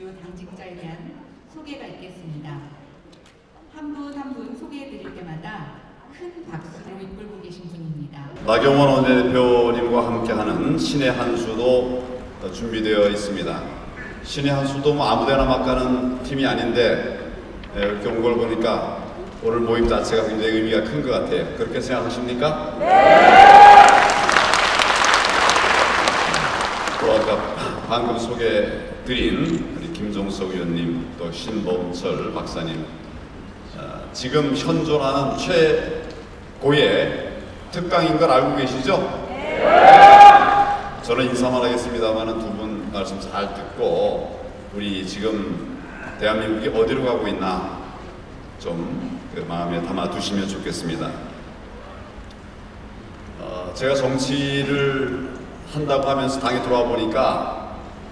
주요 당직자에 대한 소개가 있겠습니다. 한 분 한 분 소개해 드릴 때마다 큰 박수로 이끌고 계신 분입니다. 나경원 원내대표님과 함께하는 신의 한 수도 준비되어 있습니다. 신의 한 수도 뭐 아무데나 막 가는 팀이 아닌데 이렇게 온 걸 보니까 오늘 모임 자체가 굉장히 의미가 큰 것 같아요. 그렇게 생각하십니까? 네! 또 아까 방금 소개드린 우리 김종석 의원님, 또 신범철 박사님, 지금 현존하는 최고의 특강인 걸 알고 계시죠? 네! 저는 인사만 하겠습니다만 두 분 말씀 잘 듣고 우리 지금 대한민국이 어디로 가고 있나 좀 그 마음에 담아 두시면 좋겠습니다. 제가 정치를 한다고 하면서 당에 들어와 보니까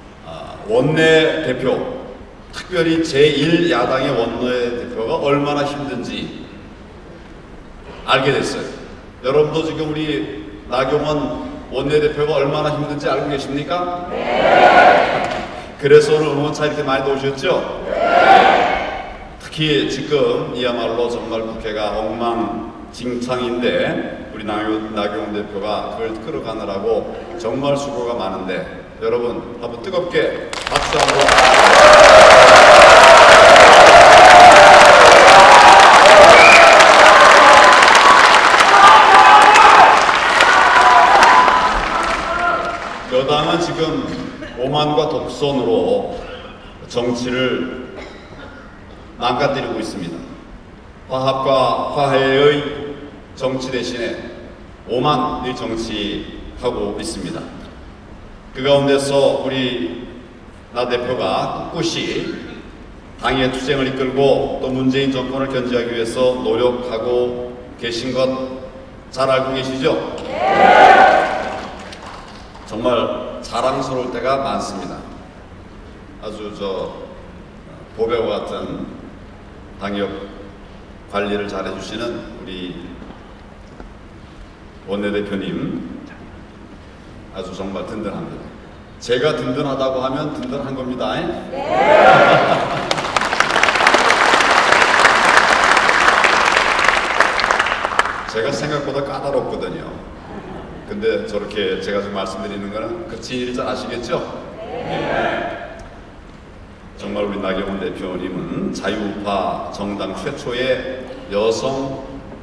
원내대표, 특별히 제1야당의 원내대표가 얼마나 힘든지 알게 됐어요. 여러분도 지금 우리 나경원 원내대표가 얼마나 힘든지 알고 계십니까? 네! 그래서 오늘 응원차 이렇게 많이 오셨죠? 네! 특히 지금 이야말로 정말 국회가 엉망진창인데 우리 나경원 대표가 그걸 끌어가느라고 정말 수고가 많은데 여러분 한번 뜨겁게 박수 한번. 여당은 지금 오만과 독선으로 정치를 망가뜨리고 있습니다. 화합과 화해의 정치 대신에 오만의 정치하고 있습니다. 그 가운데서 우리 나 대표가 꿋꿋이 당의 투쟁을 이끌고 또 문재인 정권을 견제하기 위해서 노력하고 계신 것 잘 알고 계시죠? 네! 정말 자랑스러울 때가 많습니다. 아주 보배와 같은 당협 관리를 잘 해주시는 우리 원내대표님 아주 정말 든든합니다. 제가 든든하다고 하면 든든한 겁니다. 네. 제가 생각보다 까다롭거든요. 근데 저렇게 제가 지금 말씀드리는 거는 그 진리를 잘 아시겠죠? 네. 정말 우리 나경원 대표님은 자유우파 정당 최초의 여성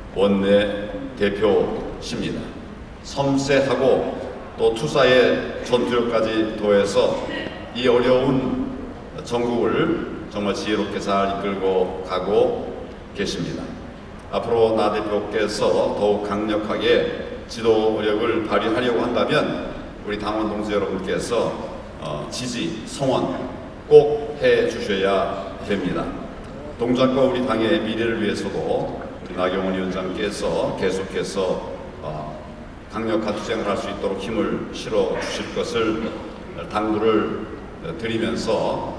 원내대표십니다. 섬세하고 또 투사의 전투력까지 더해서 이 어려운 전국을 정말 지혜롭게 잘 이끌고 가고 계십니다. 앞으로 나 대표께서 더욱 강력하게 지도력을 발휘하려고 한다면 우리 당원 동지 여러분께서 지지, 성원 꼭 해주셔야 됩니다. 동작과 우리 당의 미래를 위해서도 우리 나경원 위원장께서 계속해서 강력한 투쟁을 할 수 있도록 힘을 실어 주실 것을 당부를 드리면서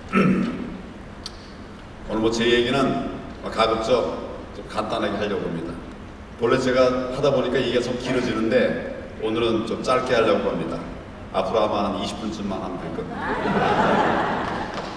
오늘 제 얘기는 가급적 좀 간단하게 하려고 합니다. 원래 제가 하다 보니까 이게 좀 길어지는데 오늘은 좀 짧게 하려고 합니다. 앞으로 아마 한 20분쯤만 하면 될 겁니다.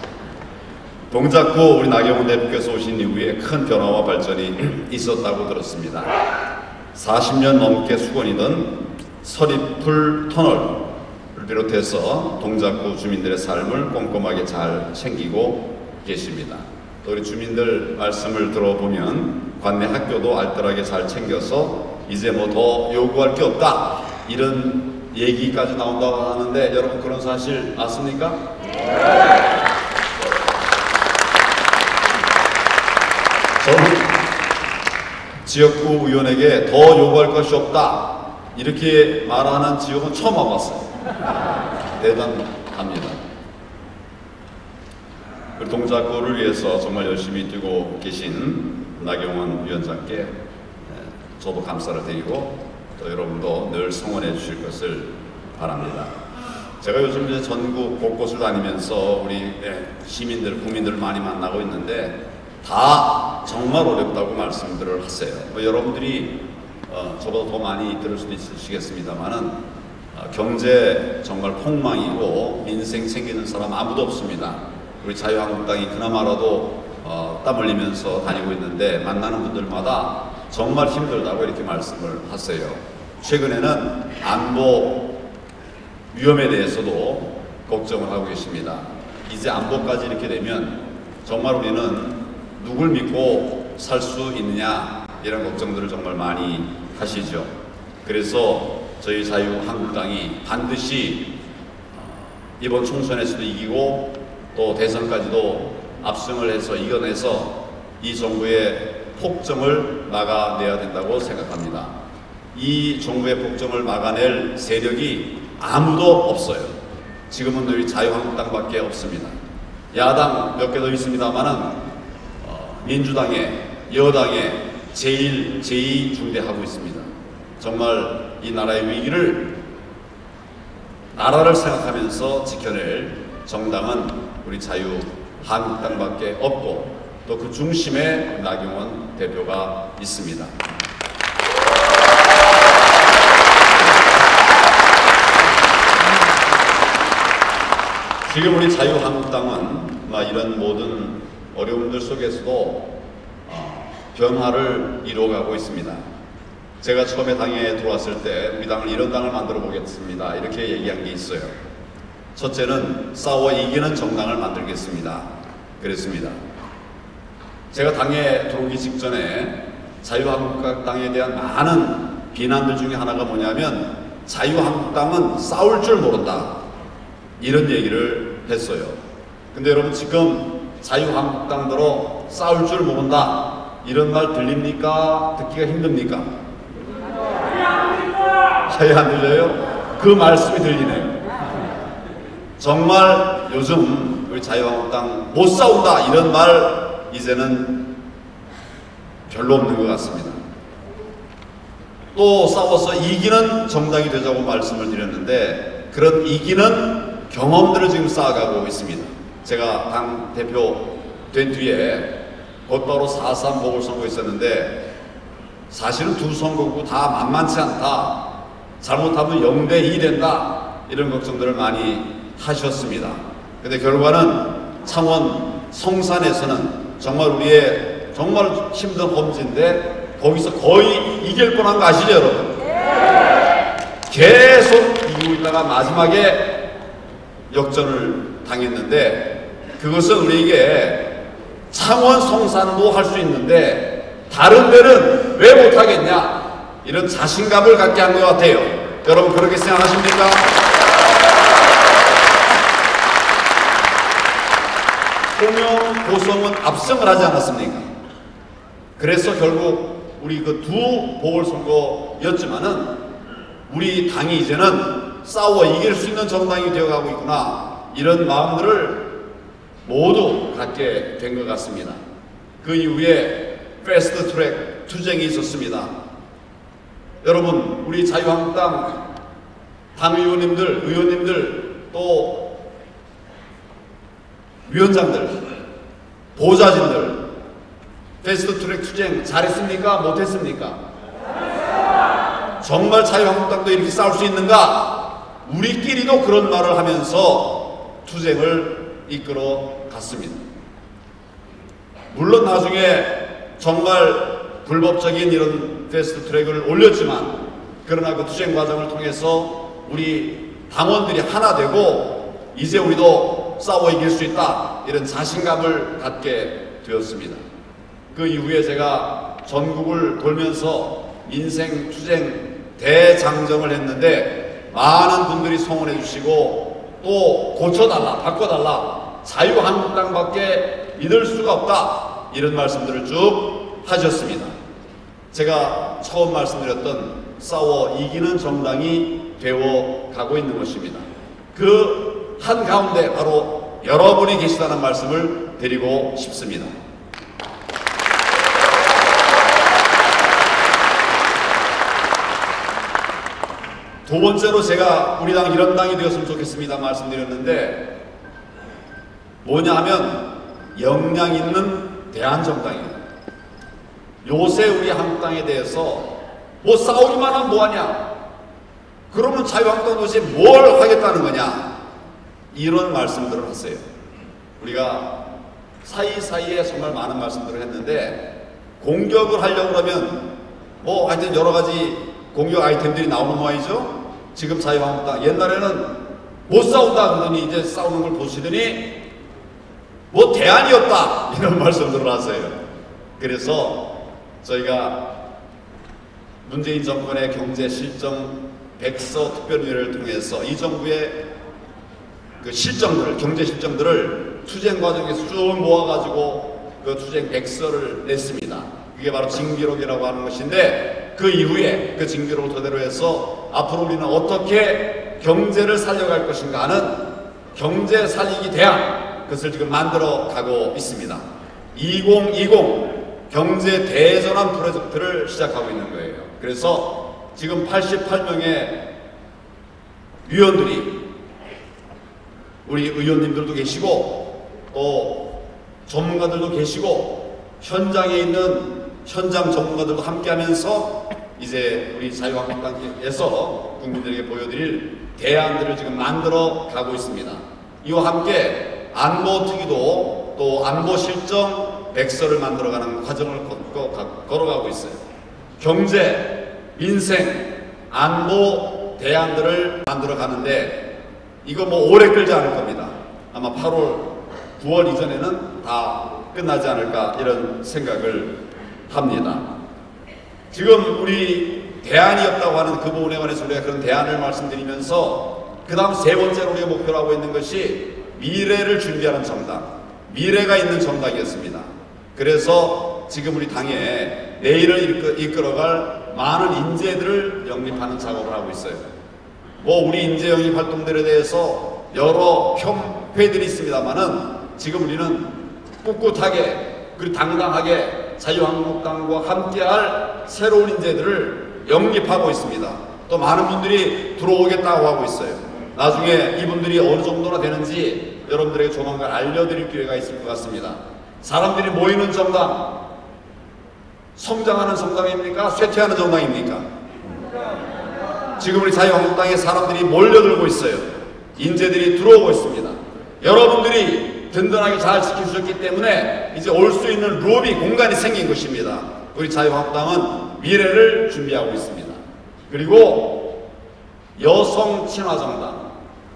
동작구 우리 나경원 대표께서 오신 이후에 큰 변화와 발전이 있었다고 들었습니다. 40년 넘게 수건이던 서리풀 터널을 비롯해서 동작구 주민들의 삶을 꼼꼼하게 잘 챙기고 계십니다. 또 우리 주민들 말씀을 들어보면 관내 학교도 알뜰하게 잘 챙겨서 이제 뭐 더 요구할 게 없다 이런 얘기까지 나온다고 하는데 여러분 그런 사실 아십니까? 네. 저는 지역구 의원에게 더 요구할 것이 없다 이렇게 말하는 지역은 처음 와봤어요. 대단합니다. 동작구를 위해서 정말 열심히 뛰고 계신 나경원 위원장께 저도 감사를 드리고 또 여러분도 늘 성원해 주실 것을 바랍니다. 제가 요즘 이제 전국 곳곳을 다니면서 우리 시민들, 국민들을 많이 만나고 있는데 다 정말 어렵다고 말씀들을 하세요. 여러분들이 저보다 더 많이 들을 수도 있으시겠습니다만은 경제 정말 폭망이고 민생 챙기는 사람 아무도 없습니다. 우리 자유한국당이 그나마라도 땀 흘리면서 다니고 있는데 만나는 분들마다 정말 힘들다고 이렇게 말씀을 하세요. 최근에는 안보 위험에 대해서도 걱정을 하고 계십니다. 이제 안보까지 이렇게 되면 정말 우리는 누굴 믿고 살 수 있느냐 이런 걱정들을 정말 많이 하시죠. 그래서 저희 자유한국당이 반드시 이번 총선에서도 이기고 또 대선까지도 압승을 해서 이겨내서 이 정부의 폭정을 막아내야 된다고 생각합니다. 이 정부의 폭정을 막아낼 세력이 아무도 없어요. 지금은 우리 자유한국당밖에 없습니다. 야당 몇 개 더 있습니다만은 민주당에 여당에 제1, 제2중대하고 있습니다. 정말 이 나라의 위기를 나라를 생각하면서 지켜낼 정당은 우리 자유한국당밖에 없고 또 그 중심에 나경원 대표가 있습니다. 지금 우리 자유한국당은 이런 모든 어려움들 속에서도 변화를 이루어가고 있습니다. 제가 처음에 당에 들어왔을 때 우리 당을 이런 당을 만들어 보겠습니다. 이렇게 얘기한 게 있어요. 첫째는 싸워 이기는 정당을 만들겠습니다. 그랬습니다. 제가 당에 들어오기 직전에 자유한국당에 대한 많은 비난들 중에 하나가 뭐냐면 자유한국당은 싸울 줄 모른다. 이런 얘기를 했어요. 근데 여러분 지금 자유한국당대로 싸울 줄 모른다. 이런 말 들립니까? 듣기가 힘듭니까? 아예 안 들려요? 그 말씀이 들리네요. 정말 요즘 우리 자유한국당 못 싸운다 이런 말 이제는 별로 없는 것 같습니다. 또 싸워서 이기는 정당이 되자고 말씀을 드렸는데 그런 이기는 경험들을 지금 쌓아가고 있습니다. 제가 당 대표 된 뒤에 곧바로 4.3 보궐선거 있었는데 사실은 두 선거구 다 만만치 않다. 잘못하면 0대2 된다. 이런 걱정들을 많이 하셨습니다. 근데 결과는 창원 성산에서는 정말 우리의 정말 힘든 험지인데 거기서 거의 이길 뻔한 거 아시죠 여러분? 계속 이기고 있다가 마지막에 역전을 당했는데 그것은 우리에게 창원 성산도 할 수 있는데 다른 데는 왜 못하겠냐 이런 자신감을 갖게 한 것 같아요. 여러분 그렇게 생각하십니까? 홍영, 고성은 압승을 하지 않았습니까? 그래서 결국 우리 그 두 보궐선거였지만은 우리 당이 이제는 싸워 이길 수 있는 정당이 되어가고 있구나 이런 마음들을 모두 갖게 된 것 같습니다. 그 이후에 패스트 트랙 투쟁이 있었습니다. 여러분 우리 자유한국당 당의원님들, 의원님들 또 위원장들, 보좌진들 패스트 트랙 투쟁 잘했습니까? 못했습니까? 정말 자유한국당도 이렇게 싸울 수 있는가? 우리끼리도 그런 말을 하면서 투쟁을 이끌어 갔습니다. 물론 나중에 정말 불법적인 이런 패스트 트랙을 올렸지만 그러나 그 투쟁 과정을 통해서 우리 당원들이 하나 되고 이제 우리도 싸워 이길 수 있다 이런 자신감을 갖게 되었습니다. 그 이후에 제가 전국을 돌면서 인생 투쟁 대장정을 했는데 많은 분들이 성원해 주시고 또 고쳐달라 바꿔달라 자유한국당밖에 믿을 수가 없다 이런 말씀들을 쭉 하셨습니다. 제가 처음 말씀드렸던 싸워 이기는 정당이 되어 가고 있는 것입니다. 그 한가운데 바로 여러분이 계시다는 말씀을 드리고 싶습니다. 두 번째로 제가 우리 당 이런 당이 되었으면 좋겠습니다 말씀드렸는데 뭐냐 하면 역량 있는 대한정당입니다. 요새 우리 한국당에 대해서 뭐 싸우기만 하면 뭐하냐 그러면 자유한국당 도대체 뭘 하겠다는 거냐 이런 말씀들을 하세요. 우리가 사이사이에 정말 많은 말씀들을 했는데 공격을 하려고 그러면 뭐 하여튼 여러 가지 공격 아이템들이 나오는 모양이죠. 지금 자유한국당 옛날에는 못 싸운다 그러더니 이제 싸우는 걸 보시더니 뭐 대안이 없다 이런 말씀들을 하세요. 그래서 저희가 문재인 정권의 경제 실정 백서 특별위를 통해서 이 정부의 그 실정들, 경제 실정들을 투쟁 과정에서 쭉 모아가지고 그 투쟁 백서를 냈습니다. 그게 바로 징비록이라고 하는 것인데 그 이후에 그 징비록을 토대로 해서 앞으로 우리는 어떻게 경제를 살려갈 것인가 하는 경제 살리기 대안, 그것을 지금 만들어 가고 있습니다. 2020 경제 대전환 프로젝트를 시작하고 있는 거예요. 그래서 지금 88명의 위원들이 우리 의원님들도 계시고 또 전문가들도 계시고 현장에 있는 현장 전문가들도 함께 하면서 이제 우리 자유한국당에서 국민들에게 보여드릴 대안들을 지금 만들어 가고 있습니다. 이와 함께 안보특위도 또 안보실정 백서를 만들어가는 과정을 걸어가고 있어요. 경제, 민생, 안보 대안들을 만들어 가는데 이거 뭐 오래 끌지 않을 겁니다. 아마 8월, 9월 이전에는 다 끝나지 않을까 이런 생각을 합니다. 지금 우리 대안이 없다고 하는 그 부분에 관해서 우리가 그런 대안을 말씀드리면서 그 다음 세 번째로 우리가 목표로 하고 있는 것이 미래를 준비하는 정당, 미래가 있는 정당이었습니다. 그래서 지금 우리 당에 내일을 이끌어갈 많은 인재들을 영입하는 작업을 하고 있어요. 뭐 우리 인재 영입 활동들에 대해서 여러 협회들이 있습니다만은 지금 우리는 꿋꿋하게 그리고 당당하게 자유한국당과 함께할 새로운 인재들을 영입하고 있습니다. 또 많은 분들이 들어오겠다고 하고 있어요. 나중에 이분들이 어느 정도나 되는지 여러분들에게 조만간 알려드릴 기회가 있을 것 같습니다. 사람들이 모이는 정당, 성장하는 정당입니까? 쇠퇴하는 정당입니까? 지금 우리 자유한국당에 사람들이 몰려들고 있어요. 인재들이 들어오고 있습니다. 여러분들이 든든하게 잘 지켜주셨기 때문에 이제 올 수 있는 로비 공간이 생긴 것입니다. 우리 자유한국당은 미래를 준비하고 있습니다. 그리고 여성 친화정당,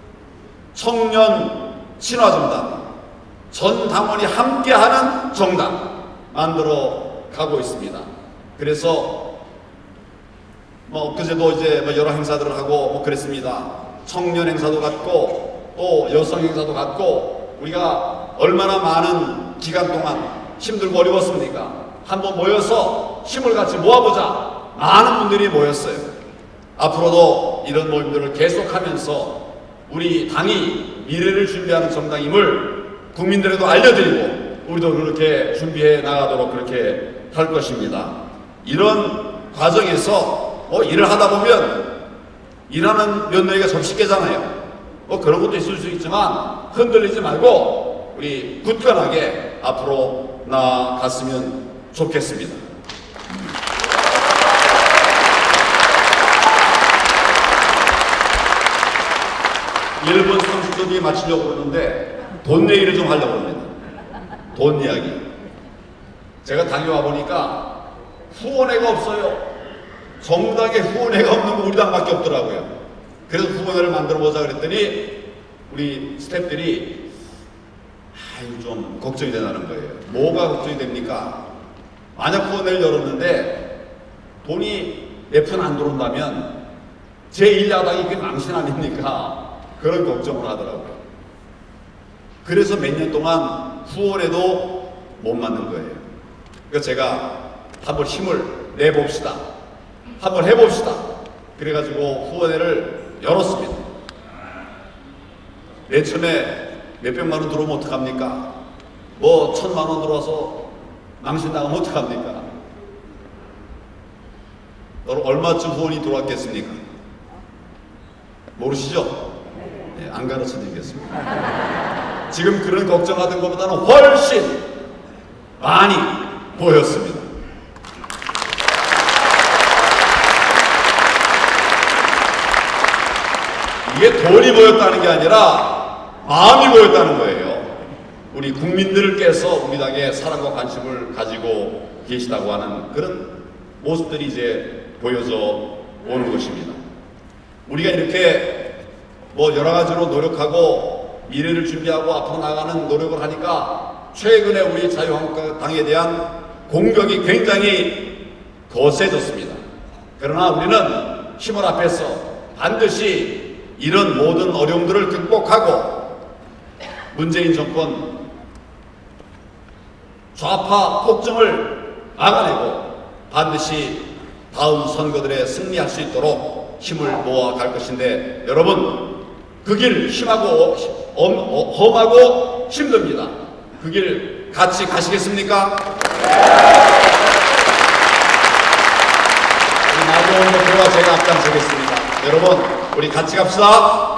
청년 친화정당, 전 당원이 함께하는 정당 만들어 가고 있습니다. 그래서 뭐 그제도 이제 뭐 여러 행사들을 하고 뭐 그랬습니다. 청년 행사도 갖고 또 여성 행사도 갖고 우리가 얼마나 많은 기간 동안 힘들고 어려웠습니까? 한번 모여서 힘을 같이 모아보자. 많은 분들이 모였어요. 앞으로도 이런 모임들을 계속하면서 우리 당이 미래를 준비하는 정당임을 국민들에도 알려드리고 우리도 그렇게 준비해 나가도록 그렇게 할 것입니다. 이런 과정에서 일을 하다 보면 일하는 며느리가 접시 깨잖아요. 그런 것도 있을 수 있지만 흔들리지 말고 우리 굳건하게 앞으로 나아갔으면 좋겠습니다. 1분 30초 뒤에 마치려고 그러는데 돈 얘기를 좀 하려고 합니다. 돈 이야기. 제가 다녀와 보니까 후원회가 없어요. 정당에 후원회가 없는 거 우리 당밖에 없더라고요. 그래서 후원회를 만들어보자 그랬더니 우리 스태프들이 이거 좀 걱정이 되는 거예요. 뭐가 걱정이 됩니까? 만약 후원회를 열었는데 돈이 몇 푼 안 들어온다면 제1야당이 그게 망신 아닙니까? 그런 걱정을 하더라고요. 그래서 몇 년 동안 후원회도 못 만든 거예요. 그래서 제가 한번 힘을 내봅시다. 한번 해봅시다. 그래가지고 후원회를 열었습니다. 맨 처음에 몇백만 원 들어오면 어떡합니까? 뭐 1,000만 원 들어와서 망신 나가면 어떡합니까? 얼마쯤 후원이 들어왔겠습니까? 모르시죠? 네, 안 가르쳐 드리겠습니다. 지금 그런 걱정하던 것보다는 훨씬 많이 보였습니다. 이게 돈이 모였다는 게 아니라 마음이 모였다는 거예요. 우리 국민들께서 우리 당에 사랑과 관심을 가지고 계시다고 하는 그런 모습들이 이제 보여져 오는 것입니다. 우리가 이렇게 뭐 여러 가지로 노력하고 미래를 준비하고 앞으로 나가는 노력을 하니까 최근에 우리 자유한국당에 대한 공격이 굉장히 거세졌습니다. 그러나 우리는 힘을 앞에서 반드시 이런 모든 어려움들을 극복하고 문재인 정권 좌파 폭정을 막아내고 반드시 다음 선거들에 승리할 수 있도록 힘을 모아갈 것인데 여러분 그 길 심하고 험하고 힘듭니다. 그 길 같이 가시겠습니까? 우리 나경원 대표와 제가 앞장서겠습니다. 여러분 우리 같이 갑시다.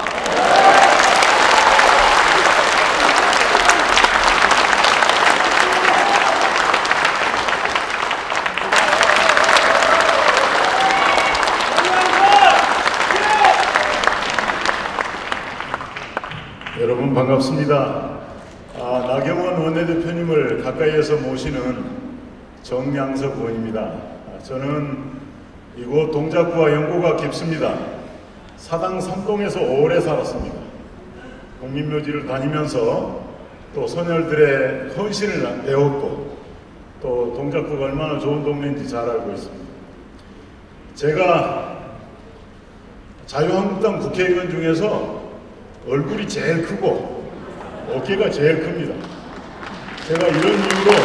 여러분 반갑습니다. 나경원 원내대표님을 가까이에서 모시는 정양석 의원입니다. 저는 이곳 동작구와 연고가 깊습니다. 사당 3동에서 오래 살았습니다. 국민묘지를 다니면서 또 선열들의 헌신을 배웠고 또 동작구가 얼마나 좋은 동네인지 잘 알고 있습니다. 제가 자유한국당 국회의원 중에서 얼굴이 제일 크고 어깨가 제일 큽니다. 제가 이런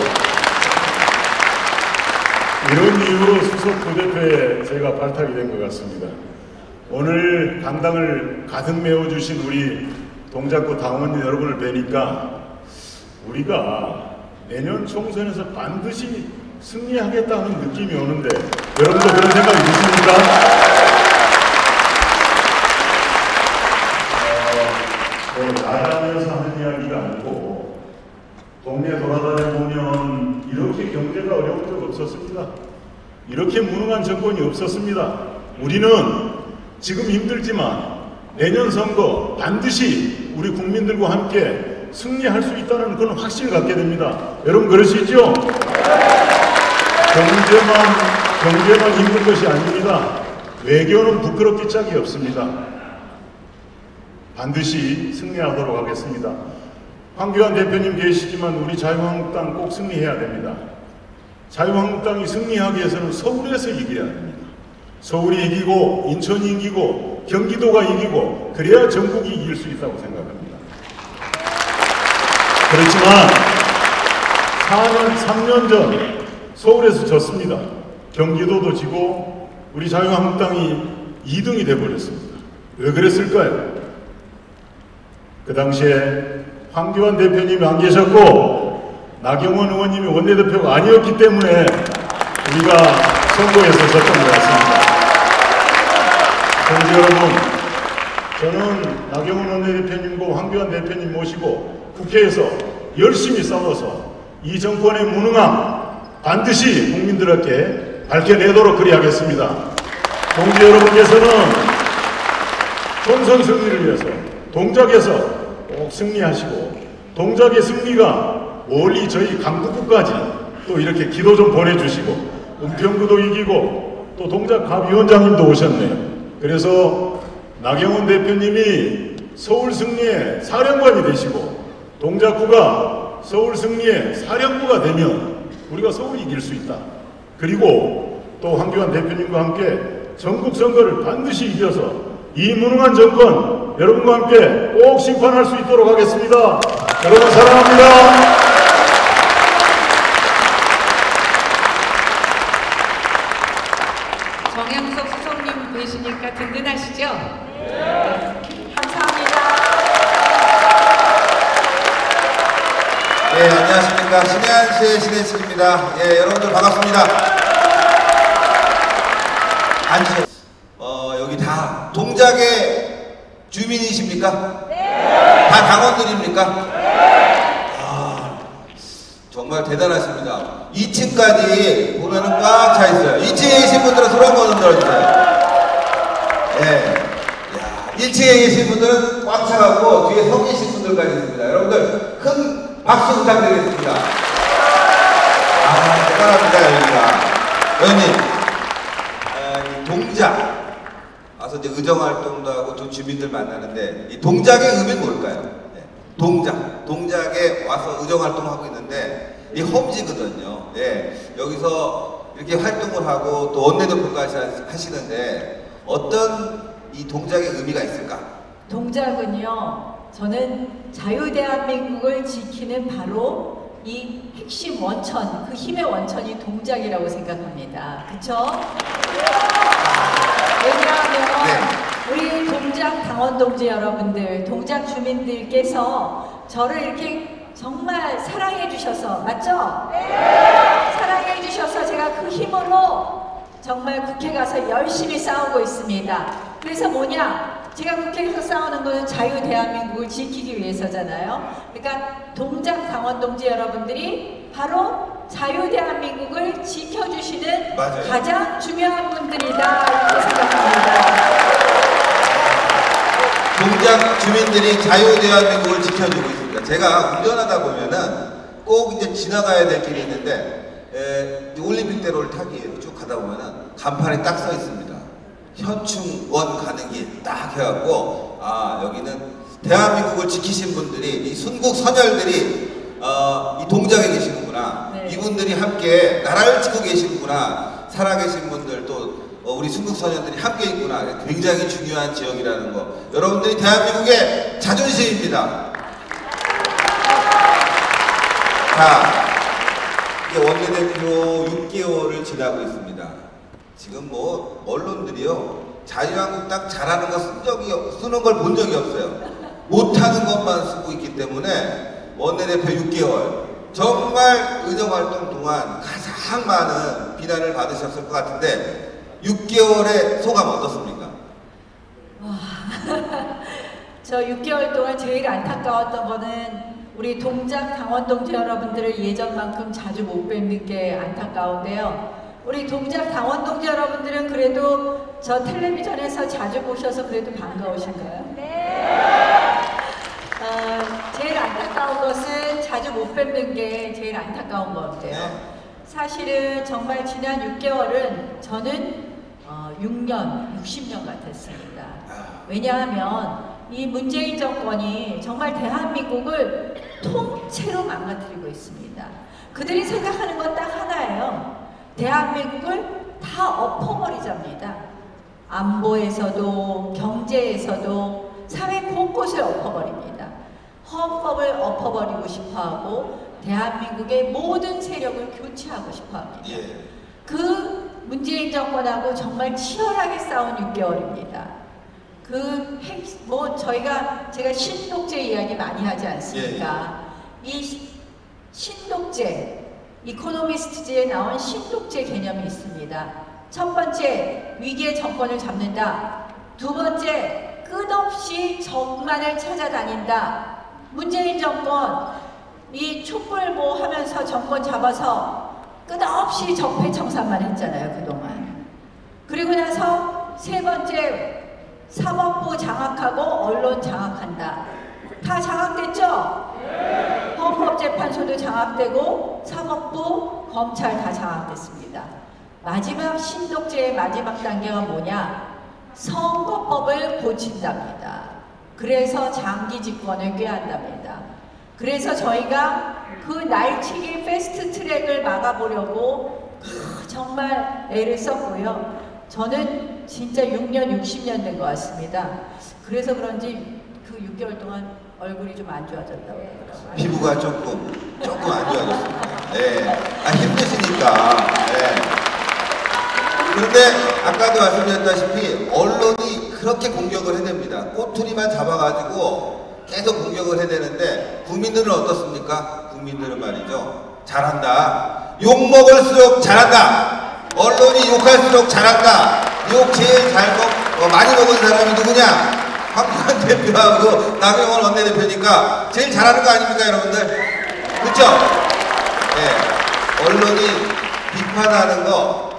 이유로 수석 부대표에 제가 발탁이 된 것 같습니다. 오늘 당당을 가득 메워주신 우리 동작구 당원님 여러분을 뵈니까 우리가 내년 총선에서 반드시 승리하겠다는 느낌이 오는데 여러분도 그런 생각이 드십니까? 나가면서 하는 이야기가 아니고 동네 돌아다녀 보면 이렇게 경제가 어려운 적 없었습니다. 이렇게 무능한 정권이 없었습니다. 우리는 지금 힘들지만 내년 선거 반드시 우리 국민들과 함께 승리할 수 있다는 그런 확신을 갖게 됩니다. 여러분 그러시죠? 경제만 힘든 것이 아닙니다. 외교는 부끄럽기 짝이 없습니다. 반드시 승리하도록 하겠습니다. 황교안 대표님 계시지만 우리 자유한국당 꼭 승리해야 됩니다. 자유한국당이 승리하기 위해서는 서울에서 이겨야 됩니다. 서울이 이기고 인천이 이기고 경기도가 이기고 그래야 전국이 이길 수 있다고 생각합니다. 그렇지만 3년 전 서울에서 졌습니다. 경기도도 지고 우리 자유한국당이 2등이 돼버렸습니다. 왜 그랬을까요? 그 당시에 황교안 대표님이 안 계셨고 나경원 의원님이 원내대표가 아니었기 때문에 우리가 선거에서 졌던 것 같습니다. 동지 여러분, 저는 나경원 원내대표님과 황교안 대표님 모시고 국회에서 열심히 싸워서 이 정권의 무능함 반드시 국민들에게 밝혀내도록 그리하겠습니다. 동지 여러분께서는 총선 승리를 위해서 동작에서 꼭 승리하시고 동작의 승리가 멀리 저희 강북구까지 또 이렇게 기도 좀 보내주시고 은평구도 이기고 또 동작 갑위원장님도 오셨네요. 그래서 나경원 대표님이 서울 승리의 사령관이 되시고 동작구가 서울 승리의 사령부가 되면 우리가 서울 이길 수 있다. 그리고 또 황교안 대표님과 함께 전국 선거를 반드시 이겨서 이 무능한 정권 여러분과 함께 꼭 심판할 수 있도록 하겠습니다. 여러분 사랑합니다. 정양석 수석님 계시니까 든든하시죠? 네. 감사합니다. 예, 안녕하십니까. 신해안시의 신해식입니다. 예, 여러분들 반갑습니다. 앉으세요. 여기 다 동작의 주민이십니까? 네. 다 당원들입니까? 네. 정말 대단하십니다. 2층까지 보면은 꽉 차 있어요. 2층에 계신 분들은 손 한번 흔들어주세요. 예. 1층에 계신 분들은 꽉 차갖고 뒤에 서 계신 분들까지 있습니다. 여러분들 큰 박수 부탁드리겠습니다. 아, 대단합니다, 여기가. 의원님, 이 동작. 와서 이제 의정활동도 하고 또 주민들 만나는데, 이 동작의 의미는 뭘까요? 네. 동작에 와서 의정활동하고 있는데, 이 험지거든요. 예. 여기서 이렇게 활동을 하고 또 원내대표까지 하시는데, 어떤 이 동작의 의미가 있을까? 동작은요, 저는 자유대한민국을 지키는 바로 이 핵심 원천, 그 힘의 원천이 동작이라고 생각합니다. 그쵸? 왜냐하면 우리 동작 당원동지 여러분들, 동작 주민들께서 저를 이렇게 정말 사랑해 주셔서, 맞죠? 네! 사랑해 주셔서 제가 그 힘으로 정말 국회 가서 열심히 싸우고 있습니다. 그래서 뭐냐? 제가 국회에서 싸우는 거는 자유 대한민국을 지키기 위해서잖아요. 그러니까 동작 당원동지 여러분들이 바로 자유 대한민국을 지켜주시는 맞아요. 가장 중요한 분들이다 이렇게 생각합니다. 동작 주민들이 자유 대한민국을 지켜주고 있습니다. 제가 운전하다 보면은 꼭 이제 지나가야 될 길이 있는데 올림픽대로를 타기 쭉 가다 보면은 간판이 딱 써 있습니다. 현충원 가는 길 딱 해갖고 아 여기는 대한민국을 지키신 분들이 이 순국 선열들이 이 동작에 계시는구나. 네. 이분들이 함께 나라를 지키고 계시는구나. 살아계신 분들 또 우리 순국 선열들이 함께 있구나. 굉장히 중요한 지역이라는 거. 여러분들이 대한민국의 자존심입니다. 자, 이제 원내대표 6개월을 지나고 있습니다. 지금 뭐 언론들이요 자유한국당 잘하는 거 쓰는 걸 본 적이 없어요. 못하는 것만 쓰고 있기 때문에 원내대표 6개월 정말 의정활동 동안 가장 많은 비난을 받으셨을 것 같은데 6개월의 소감 어떻습니까? 저 6개월 동안 제일 안타까웠던 거는 우리 동작 당원동지 여러분들을 예전만큼 자주 못 뵙는 게 안타까운데요. 우리 동작 당원동지 여러분들은 그래도 저 텔레비전에서 자주 보셔서 그래도 반가우신가요? 네. 제일 안타까운 것은 자주 못 뵙는 게 제일 안타까운 것 같아요. 사실은 정말 지난 6개월은 저는 6년, 60년 같았습니다. 왜냐하면 이 문재인 정권이 정말 대한민국을 통째로 망가뜨리고 있습니다. 그들이 생각하는 건 딱 하나예요. 대한민국을 다 엎어버리자입니다. 안보에서도 경제에서도 사회 곳곳을 엎어버립니다. 헌법을 엎어버리고 싶어하고 대한민국의 모든 세력을 교체하고 싶어합니다. 예. 그 문재인 정권하고 정말 치열하게 싸운 6개월입니다. 제가 신독재 이야기 많이 하지 않습니까? 이 신독재, 이코노미스트지에 나온 신독재 개념이 있습니다. 첫 번째, 위기의 정권을 잡는다. 두 번째, 끝없이 적만을 찾아다닌다. 문재인 정권, 이 촛불 하면서 정권 잡아서 끝없이 적폐청산만 했잖아요, 그동안. 그리고 나서 세 번째, 사법부 장악하고 언론 장악한다. 다 장악됐죠? 헌법재판소도 장악되고 사법부, 검찰 다 장악됐습니다. 마지막 신독재의 마지막 단계가 뭐냐? 선거법을 고친답니다. 그래서 장기 집권을 꾀한답니다. 그래서 저희가 그 날치기 패스트 트랙을 막아보려고 정말 애를 썼고요. 저는 진짜 6년, 60년 된 것 같습니다. 그래서 그런지 그 6개월 동안 얼굴이 좀 안 좋아졌다고 그러더라고요. 피부가 조금 안 좋아졌습니다. 네. 힘드시니까. 네. 그런데 아까도 말씀드렸다시피 언론이 그렇게 공격을 해냅니다. 꼬투리만 잡아가지고 계속 공격을 해내는데 국민들은 어떻습니까? 국민들은 말이죠. 잘한다. 욕먹을수록 잘한다. 언론이 욕할수록 잘한다. 욕 제일 많이 먹은 사람이 누구냐? 황교안 대표하고 나경원 원내대표니까 제일 잘하는 거 아닙니까, 여러분들? 그렇죠? 네. 언론이 비판하는 거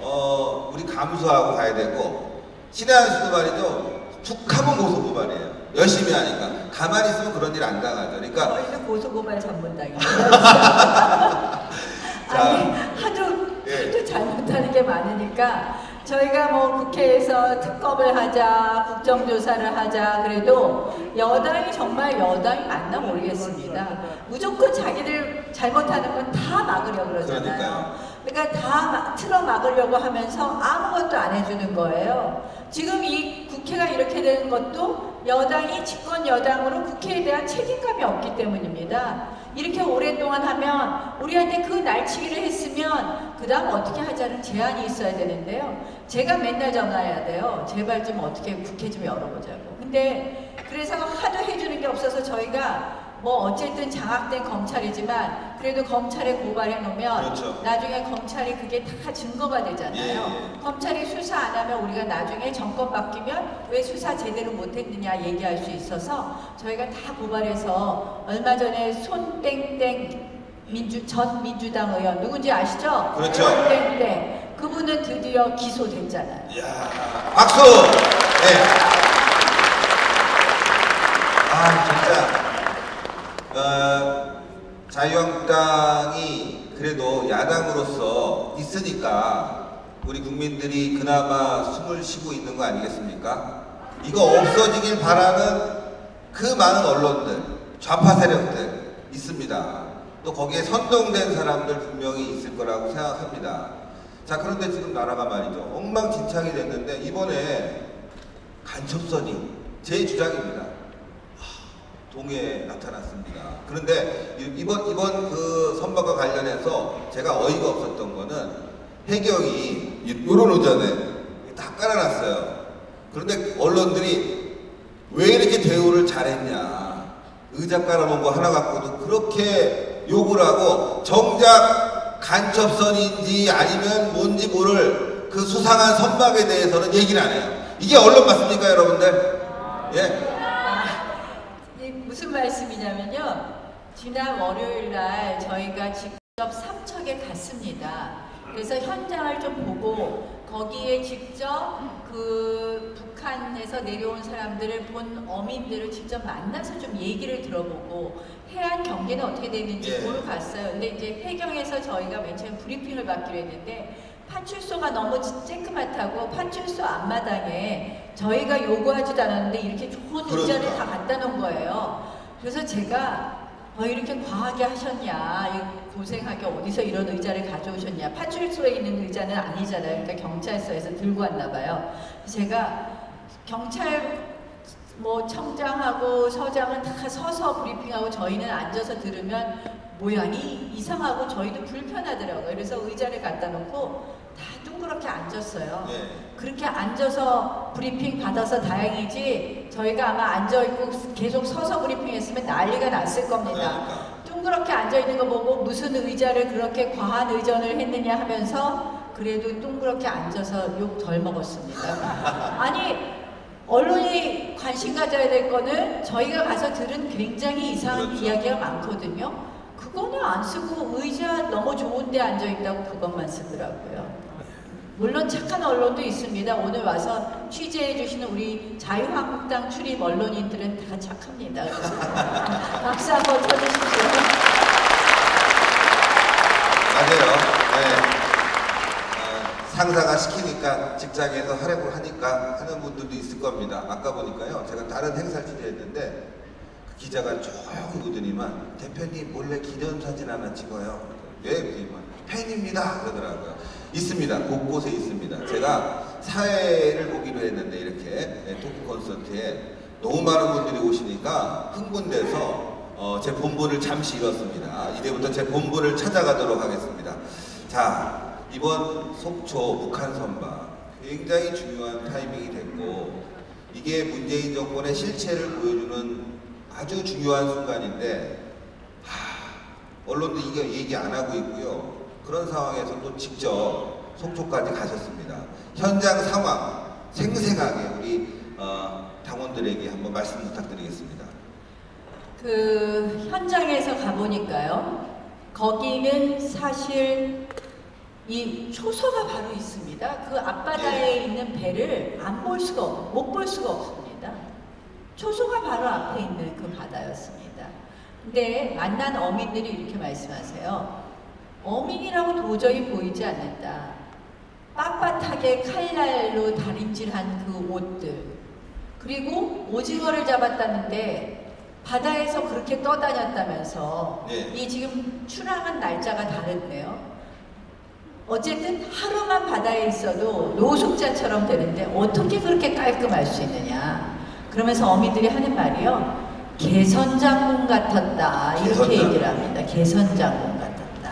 그거 우리 감수하고 가야 되고 신의 한 수도 말이죠. 툭하면 고소고 말이에요. 열심히 하니까. 가만히 있으면 그런 일 안 당하죠. 그러니까 저희는 고소고발 전문당입니다. 자, 아니 하도 잘못하는 게 많으니까 저희가 뭐 국회에서 특검을 하자, 국정조사를 하자 그래도 여당이 정말 여당이 맞나 모르겠습니다. 무조건 자기들 잘못하는 건 다 막으려고 그러잖아요. 그러니까 다 틀어 막으려고 하면서 아무것도 안 해주는 거예요. 지금 이 국회가 이렇게 되는 것도 여당이 집권 여당으로 국회에 대한 책임감이 없기 때문입니다. 이렇게 오랫동안 하면 우리한테 그 날치기를 했으면 그 다음 어떻게 하자는 제안이 있어야 되는데요. 제가 맨날 전화해야 돼요. 제발 좀 어떻게 국회 좀 열어보자고. 근데 그래서 하도 해주는 게 없어서 저희가 뭐 어쨌든 장악된 검찰이지만 그래도 검찰에 고발해 놓으면 그렇죠. 나중에 검찰이 그게 다 증거가 되잖아요. 검찰이 수사 안 하면 우리가 나중에 정권 바뀌면 왜 수사 제대로 못했느냐 얘기할 수 있어서 저희가 다 고발해서 얼마 전에 손땡땡 전 민주당 의원 누군지 아시죠? 그렇죠. 손땡땡 그분은 드디어 기소됐잖아요. 이야, 박수! 네. 아, 진짜. 자유한국당이 그래도 야당으로서 있으니까 우리 국민들이 그나마 숨을 쉬고 있는 거 아니겠습니까? 이거 없어지길 바라는 그 많은 언론들, 좌파 세력들 있습니다. 또 거기에 선동된 사람들 분명히 있을 거라고 생각합니다. 자, 그런데 지금 나라가 말이죠. 엉망진창이 됐는데 이번에 간첩선이 제 주장입니다. 동해에 나타났습니다. 그런데 이번 그 선거과 관련해서 제가 어이가 없었던 거는 해경이 이런 의전에 다 깔아놨어요. 그런데 언론들이 왜 이렇게 대우를 잘했냐, 의자 깔아놓은 거 하나 갖고도 그렇게 욕을 하고 정작 간첩선인지 아니면 뭔지 모를 그 수상한 선박에 대해서는 얘기를 안 해요. 이게 언론 맞습니까, 여러분들? 예? 무슨 말씀이냐면요. 지난 월요일 날 저희가 직접 삼척에 갔습니다. 그래서 현장을 좀 보고 거기에 직접 그 북한에서 내려온 사람들을 본 어민들을 직접 만나서 좀 얘기를 들어보고 해안 경계는 어떻게 되는지 보러 갔어요. 근데 이제 해경에서 저희가 맨 처음 브리핑을 받기로 했는데 파출소가 너무 쬐끄맣다고 파출소 앞마당에 저희가 요구하지도 않았는데 이렇게 좋은 의자를 다 갖다 놓은 거예요. 그래서 제가 이렇게 과하게 하셨냐, 고생하게 어디서 이런 의자를 가져오셨냐, 파출소에 있는 의자는 아니잖아요. 그러니까 경찰서에서 들고 왔나 봐요. 제가 경찰 뭐 청장하고 서장은 다 서서 브리핑하고 저희는 앉아서 들으면 모양이 이상하고 저희도 불편하더라고요. 그래서 의자를 갖다 놓고 다 둥그렇게 앉았어요. 그렇게 앉아서 브리핑 받아서 다행이지 저희가 아마 앉아있고 계속 서서 브리핑했으면 난리가 났을 겁니다. 둥그렇게 앉아있는 거 보고 무슨 의자를 그렇게 과한 의전을 했느냐 하면서 그래도 둥그렇게 앉아서 욕 덜 먹었습니다. 아니 언론이 관심 가져야 될 거는 저희가 가서 들은 굉장히 이상한 이야기가 많거든요. 그거는 안 쓰고 의자 너무 좋은 데 앉아있다고 그것만 쓰더라고요. 물론 착한 언론도 있습니다. 오늘 와서 취재해 주시는 우리 자유한국당 출입 언론인들은 다 착합니다. 박수 한번 쳐주십시오. 맞아요. 네. 상사가 시키니까 직장에서 하려고 하니까 하는 분들도 있을 겁니다. 아까 보니까요. 제가 다른 행사를 취재했는데 그 기자가 조용히 오더니만 대표님 몰래 기념사진 하나 찍어요. 왜? 팬입니다. 그러더라고요. 있습니다. 곳곳에 있습니다. 제가 사회를 보기로 했는데 이렇게 토크 콘서트에 너무 많은 분들이 오시니까 흥분돼서 제 본분을 잠시 잃었습니다. 이제부터 제 본분을 찾아가도록 하겠습니다. 자, 이번 속초 북한 선박 굉장히 중요한 타이밍이 됐고 이게 문재인 정권의 실체를 보여주는 아주 중요한 순간인데 언론도 이게 얘기 안 하고 있고요. 그런 상황에서 또 직접 속초까지 가셨습니다. 현장 상황 생생하게 우리 당원들에게 한번 말씀 부탁드리겠습니다. 그 현장에서 가보니까요. 거기는 사실 이 초소가 바로 있습니다. 그 앞바다에 있는 배를 못 볼 수가 없습니다. 초소가 바로 앞에 있는 그 바다였습니다. 근데 만난 어민들이 이렇게 말씀하세요. 어민이라고 도저히 보이지 않는다. 빳빳하게 칼날로 다림질한 그 옷들, 그리고 오징어를 잡았다는데 바다에서 그렇게 떠다녔다면서 네. 이 지금 출항한 날짜가 다른데요. 어쨌든 하루만 바다에 있어도 노숙자처럼 되는데 어떻게 그렇게 깔끔할 수 있느냐. 그러면서 어민들이 하는 말이요. 개선장군 같았다. 이렇게 개선장. 얘기를 합니다. 개선장군 같았다.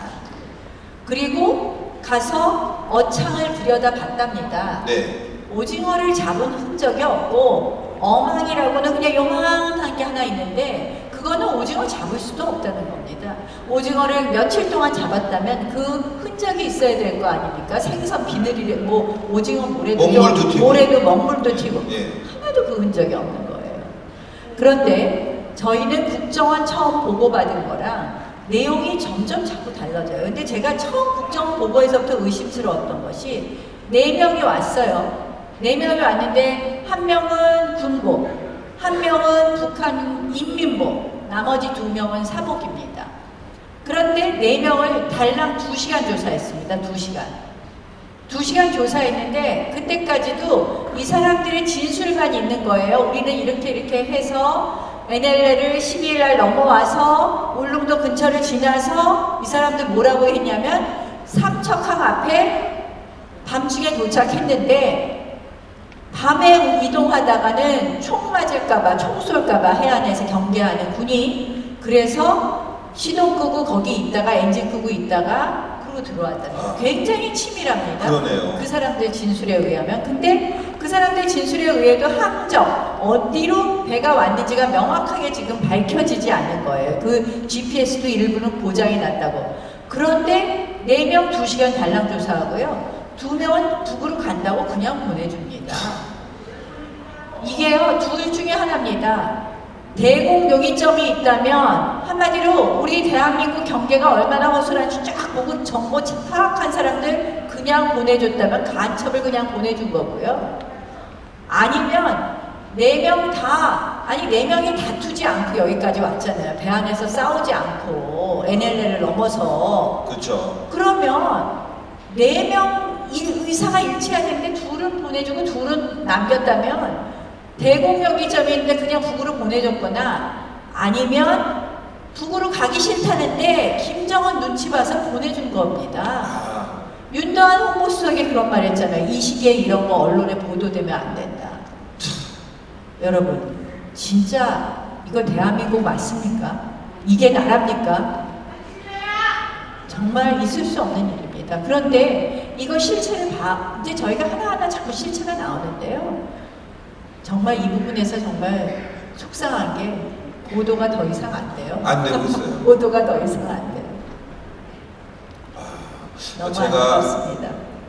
그리고 가서 어창을 들여다봤답니다. 네. 오징어를 잡은 흔적이 없고 어망이라고는 그냥 요만한 게 하나 있는데 그거는 오징어 잡을 수도 없다는 겁니다. 오징어를 며칠 동안 잡았다면 그 흔적이 있어야 될 거 아닙니까? 생선 비늘이 뭐 오징어 모래도 먹물도 튀고. 모래도 먹물도 튀고 예. 하나도 그 흔적이 없는 거예요. 그런데 저희는 국정원 처음 보고받은 거랑 내용이 점점 자꾸 달라져요. 근데 제가 처음 국정원 보고에서부터 의심스러웠던 것이 4명이 왔어요. 4명이 왔는데 한 명은 군복, 한 명은 북한 인민복, 나머지 2명은 사복입니다. 그런데 4명을 달랑 2시간 조사했습니다. 2시간. 2시간 조사했는데 그때까지도 이 사람들의 진술만 있는 거예요. 우리는 이렇게 해서 NLL을 12일 날 넘어와서 울릉도 근처를 지나서 이 사람들 뭐라고 했냐면 삼척항 앞에 밤중에 도착했는데 밤에 이동하다가는 총 맞을까봐, 총 쏠까봐 해안에서 경계하는 군이 그래서 시동 끄고 거기 있다가 엔진 끄고 있다가 그러고 들어왔다는 거예요. 굉장히 치밀합니다. 그러네요. 그 사람들 진술에 의하면. 근데 그 사람들 진술에 의해도 항적 어디로 배가 왔는지가 명확하게 지금 밝혀지지 않는 거예요. 그 GPS도 일부는 고장이 났다고. 그런데 4명 2시간 달랑 조사하고요. 2명은 북으로 간다고 그냥 보내줍니다. 이게요, 둘 중에 하나입니다. 대공 요기점이 있다면 한마디로 우리 대한민국 경계가 얼마나 허술한지 쫙 보고 정보 파악한 사람들 그냥 보내줬다면 간첩을 그냥 보내준 거고요. 아니면 4명 다, 아니 4명이 다투지 않고 여기까지 왔잖아요. 배 안에서 싸우지 않고 NLL을 넘어서. 그렇죠. 그러면 4명 의사가 일치해야 되는데 둘은 보내주고 둘은 남겼다면 대공요기점이 있는데 그냥 북으로 보내줬거나 아니면 북으로 가기 싫다는데 김정은 눈치 봐서 보내준 겁니다. 아, 윤도한 홍보수석이 그런 말 했잖아요. 이 시기에 이런 거 언론에 보도되면 안 된다. 여러분 진짜 이거 대한민국 맞습니까? 이게 나랍니까? 정말 있을 수 없는 일입니다. 그런데 이거 실체를 이제 저희가 하나하나 자꾸 실체가 나오는데요. 정말 이 부분에서 정말 속상한 게 보도가 더 이상 안 돼요. 안 되고 있어요. 보도가 더 이상 안 돼요. 너무 제가 안타깝습니다.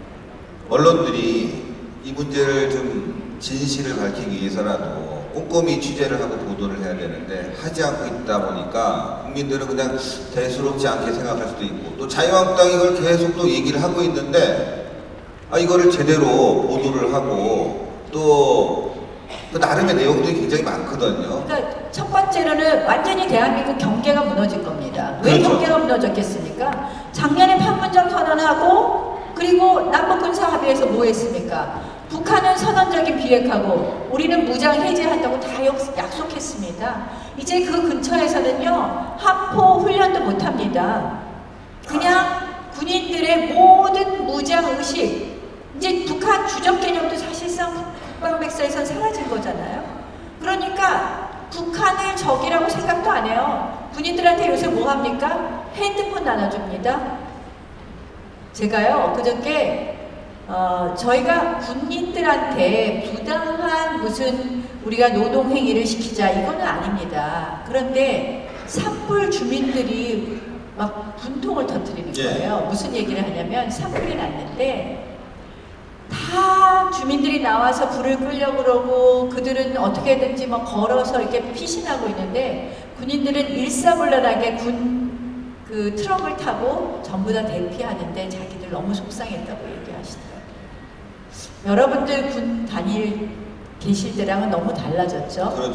언론들이 이 문제를 좀 진실을 밝히기 위해서라도 꼼꼼히 취재를 하고 보도를 해야 되는데 하지 않고 있다 보니까 국민들은 그냥 대수롭지 않게 생각할 수도 있고 또 자유한국당이 이걸 계속 또 얘기를 하고 있는데 이거를 제대로 보도를 하고 또 나름의 내용들이 굉장히 많거든요. 그러니까 첫 번째로는 완전히 대한민국 경계가 무너진 겁니다. 왜 그렇죠. 경계가 무너졌겠습니까? 작년에 판문점 선언하고 그리고 남북군사 합의에서 뭐 했습니까? 북한은 선언적인 비핵화고 우리는 무장 해제한다고 다 약속했습니다. 이제 그 근처에서는요 한포 훈련도 못합니다. 그냥 군인들의 모든 무장 의식, 이제 북한 주적 개념도 사실상 국방백서에선 사라진 거잖아요. 그러니까 북한을 적이라고 생각도 안 해요. 군인들한테 요새 뭐 합니까? 핸드폰 나눠줍니다. 제가요 그저께 저희가 군인들한테 부당한 무슨 우리가 노동행위를 시키자 이거는 아닙니다. 그런데 산불 주민들이 막 분통을 터뜨리는 거예요. 무슨 얘기를 하냐면 산불이 났는데 다 주민들이 나와서 불을 끄려고 그러고 그들은 어떻게든지 뭐 걸어서 이렇게 피신하고 있는데 군인들은 일사불란하게 그 트럭을 타고 전부 다 대피하는데 자기들 너무 속상했다고 얘기하시더라고요. 여러분들 군 다닐 계실 때랑은 너무 달라졌죠? 그렇죠.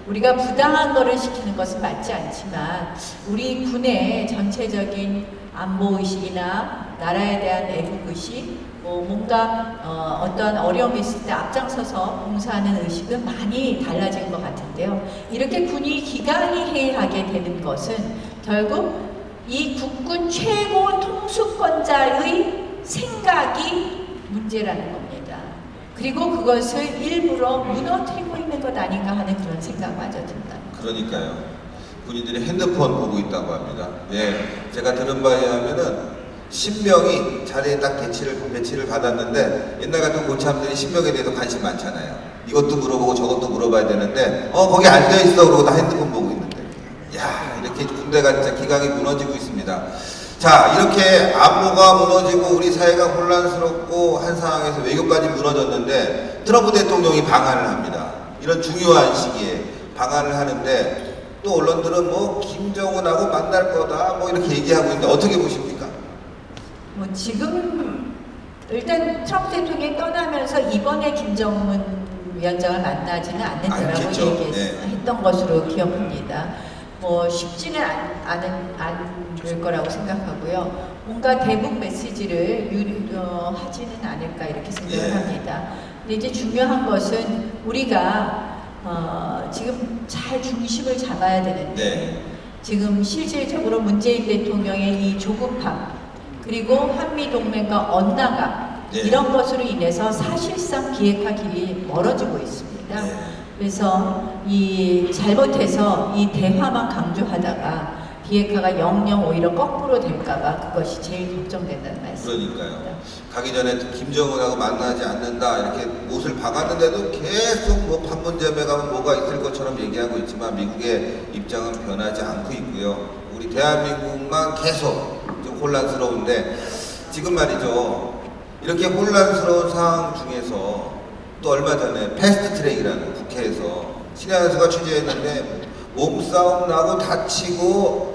우리가 부당한 거를 시키는 것은 맞지 않지만 우리 군의 전체적인 안보의식이나 나라에 대한 애국의식, 뭔가 어떤 어려움이 있을 때 앞장서서 봉사하는 의식은 많이 달라진 것 같은데요. 이렇게 군이 기강이 해하게 되는 것은 결국 이 국군 최고 통수권자의 생각이 문제라는 겁니다. 그리고 그것을 일부러 무너뜨리고 있는 것 아닌가 하는 그런 생각마저 든다. 그러니까요. 군인들이 핸드폰 보고 있다고 합니다. 예, 제가 들은 바에 의하면은 신병이 자리에 딱 배치를 받았는데 옛날 같은 고참들이 신병에 대해서 관심 많잖아요. 이것도 물어보고 저것도 물어봐야 되는데 거기 앉아있어 그러고 다 핸드폰 보고 있는데 야, 이렇게 군대가 진짜 기강이 무너지고 있습니다. 자, 이렇게 안보가 무너지고 우리 사회가 혼란스럽고 한 상황에서 외교까지 무너졌는데 트럼프 대통령이 방한을 합니다. 이런 중요한 시기에 방한을 하는데 또 언론들은 뭐 김정은하고 만날 거다 뭐 이렇게 얘기하고 있는데 어떻게 보십니까? 지금 일단 트럼프 대통령이 떠나면서 이번에 김정은 위원장을 만나지는 않는다라고 얘기했던 것으로 기억합니다. 쉽지는 않을 거라고 생각하고요. 뭔가 대북 메시지를 하지는 않을까 이렇게 생각을 합니다. 근데 이제 중요한 것은 우리가 지금 잘 중심을 잡아야 되는데 지금 실질적으로 문재인 대통령의 이 조급함 그리고 한미동맹과 엇나감 이런 것으로 인해서 사실상 비핵화 길이 멀어지고 있습니다. 그래서 잘못해서 이 대화만 강조하다가 비핵화가 영영 오히려 거꾸로 될까봐 그것이 제일 걱정된다는 말씀입니다. 그러니까요. 가기 전에 김정은하고 만나지 않는다 이렇게 못을 박았는데도 계속 뭐 판문점에 가면 뭐가 있을 것처럼 얘기하고 있지만 미국의 입장은 변하지 않고 있고요. 우리 대한민국만 계속 좀 혼란스러운데 지금 말이죠. 이렇게 혼란스러운 상황 중에서 또 얼마 전에 패스트트랙이라는 국회에서 신한수가 취재했는데 몸싸움 나고 다치고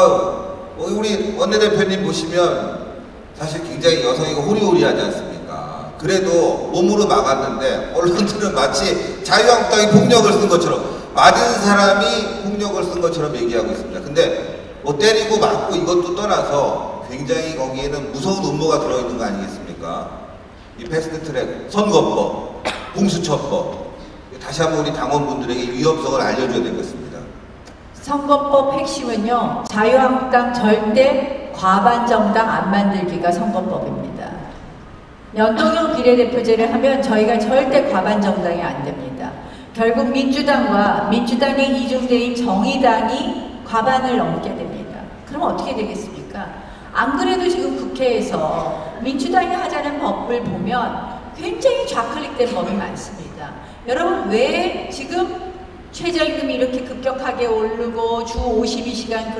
우리 원내대표님 보시면 사실 굉장히 여성이고 호리호리하지 않습니까? 그래도 몸으로 막았는데 언론들은 마치 자유한국당이 폭력을 쓴 것처럼 맞은 사람이 폭력을 쓴 것처럼 얘기하고 있습니다. 근데 때리고 맞고 이것도 떠나서 굉장히 거기에는 무서운 음모가 들어있는 거 아니겠습니까? 이 패스트트랙 선거법, 공수처법 다시 한번 우리 당원분들에게 위험성을 알려줘야 되겠습니다. 선거법 핵심은요. 자유한국당 절대 과반정당 안 만들기가 선거법입니다. 연동형 비례대표제를 하면 저희가 절대 과반정당이 안 됩니다. 결국 민주당과 민주당의 이중대인 정의당이 과반을 넘게 됩니다. 그럼 어떻게 되겠습니까? 안 그래도 지금 국회에서 민주당이 하자는 법을 보면 굉장히 좌클릭된 법이 많습니다. 여러분 왜 지금 최저임금이 이렇게 급격하게 오르고 주 52시간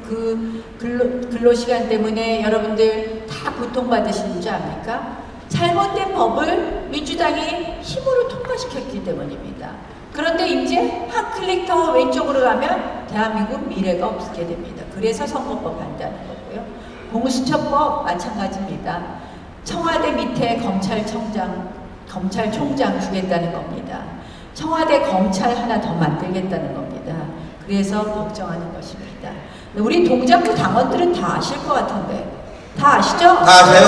근로시간 때문에 여러분들 다 고통받으시는 줄 압니까? 잘못된 법을 민주당이 힘으로 통과시켰기 때문입니다. 그런데 이제 한 클릭 더 왼쪽으로 가면 대한민국 미래가 없게 됩니다. 그래서 선거법 한다는 거고요. 공수처법 마찬가지입니다. 청와대 밑에 검찰총장 주겠다는 겁니다. 청와대 검찰 하나 더 만들겠다는 겁니다. 그래서 걱정하는 것입니다. 우리 동작구 당원들은 다 아실 것 같은데 다 아시죠? 다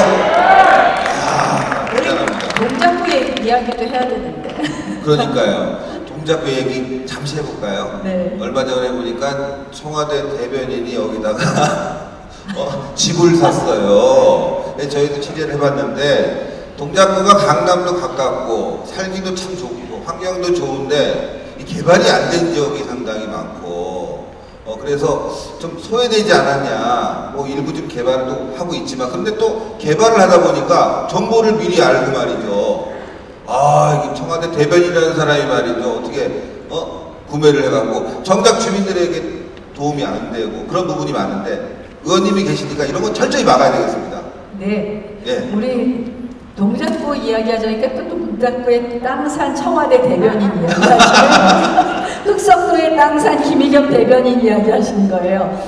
아세요? 우리 동작구 이야기도 해야 되는데. 그러니까요. 동작구 얘기 잠시 해볼까요? 네. 얼마 전에 보니까 청와대 대변인이 여기다가 집을 샀어요. 네, 저희도 취재를 해봤는데 동작구가 강남도 가깝고 살기도 참 좋고 환경도 좋은데 이 개발이 안 된 지역이 상당히 많고 그래서 좀 소외되지 않았냐 일부 좀 개발도 하고 있지만 근데 또 개발을 하다 보니까 정보를 미리 알고 말이죠. 이게 청와대 대변인이라는 사람이 말이죠. 어떻게 구매를 해갖고 정작 주민들에게 도움이 안 되고 그런 부분이 많은데 의원님이 계시니까 이런 건 철저히 막아야 되겠습니다. 네. 예. 우리 동작구 이야기하자니까 또 동작구의 땅산 청와대 대변인 이야기하시는 흑석도의 땅산 김희겸 대변인 이야기하시는 거예요.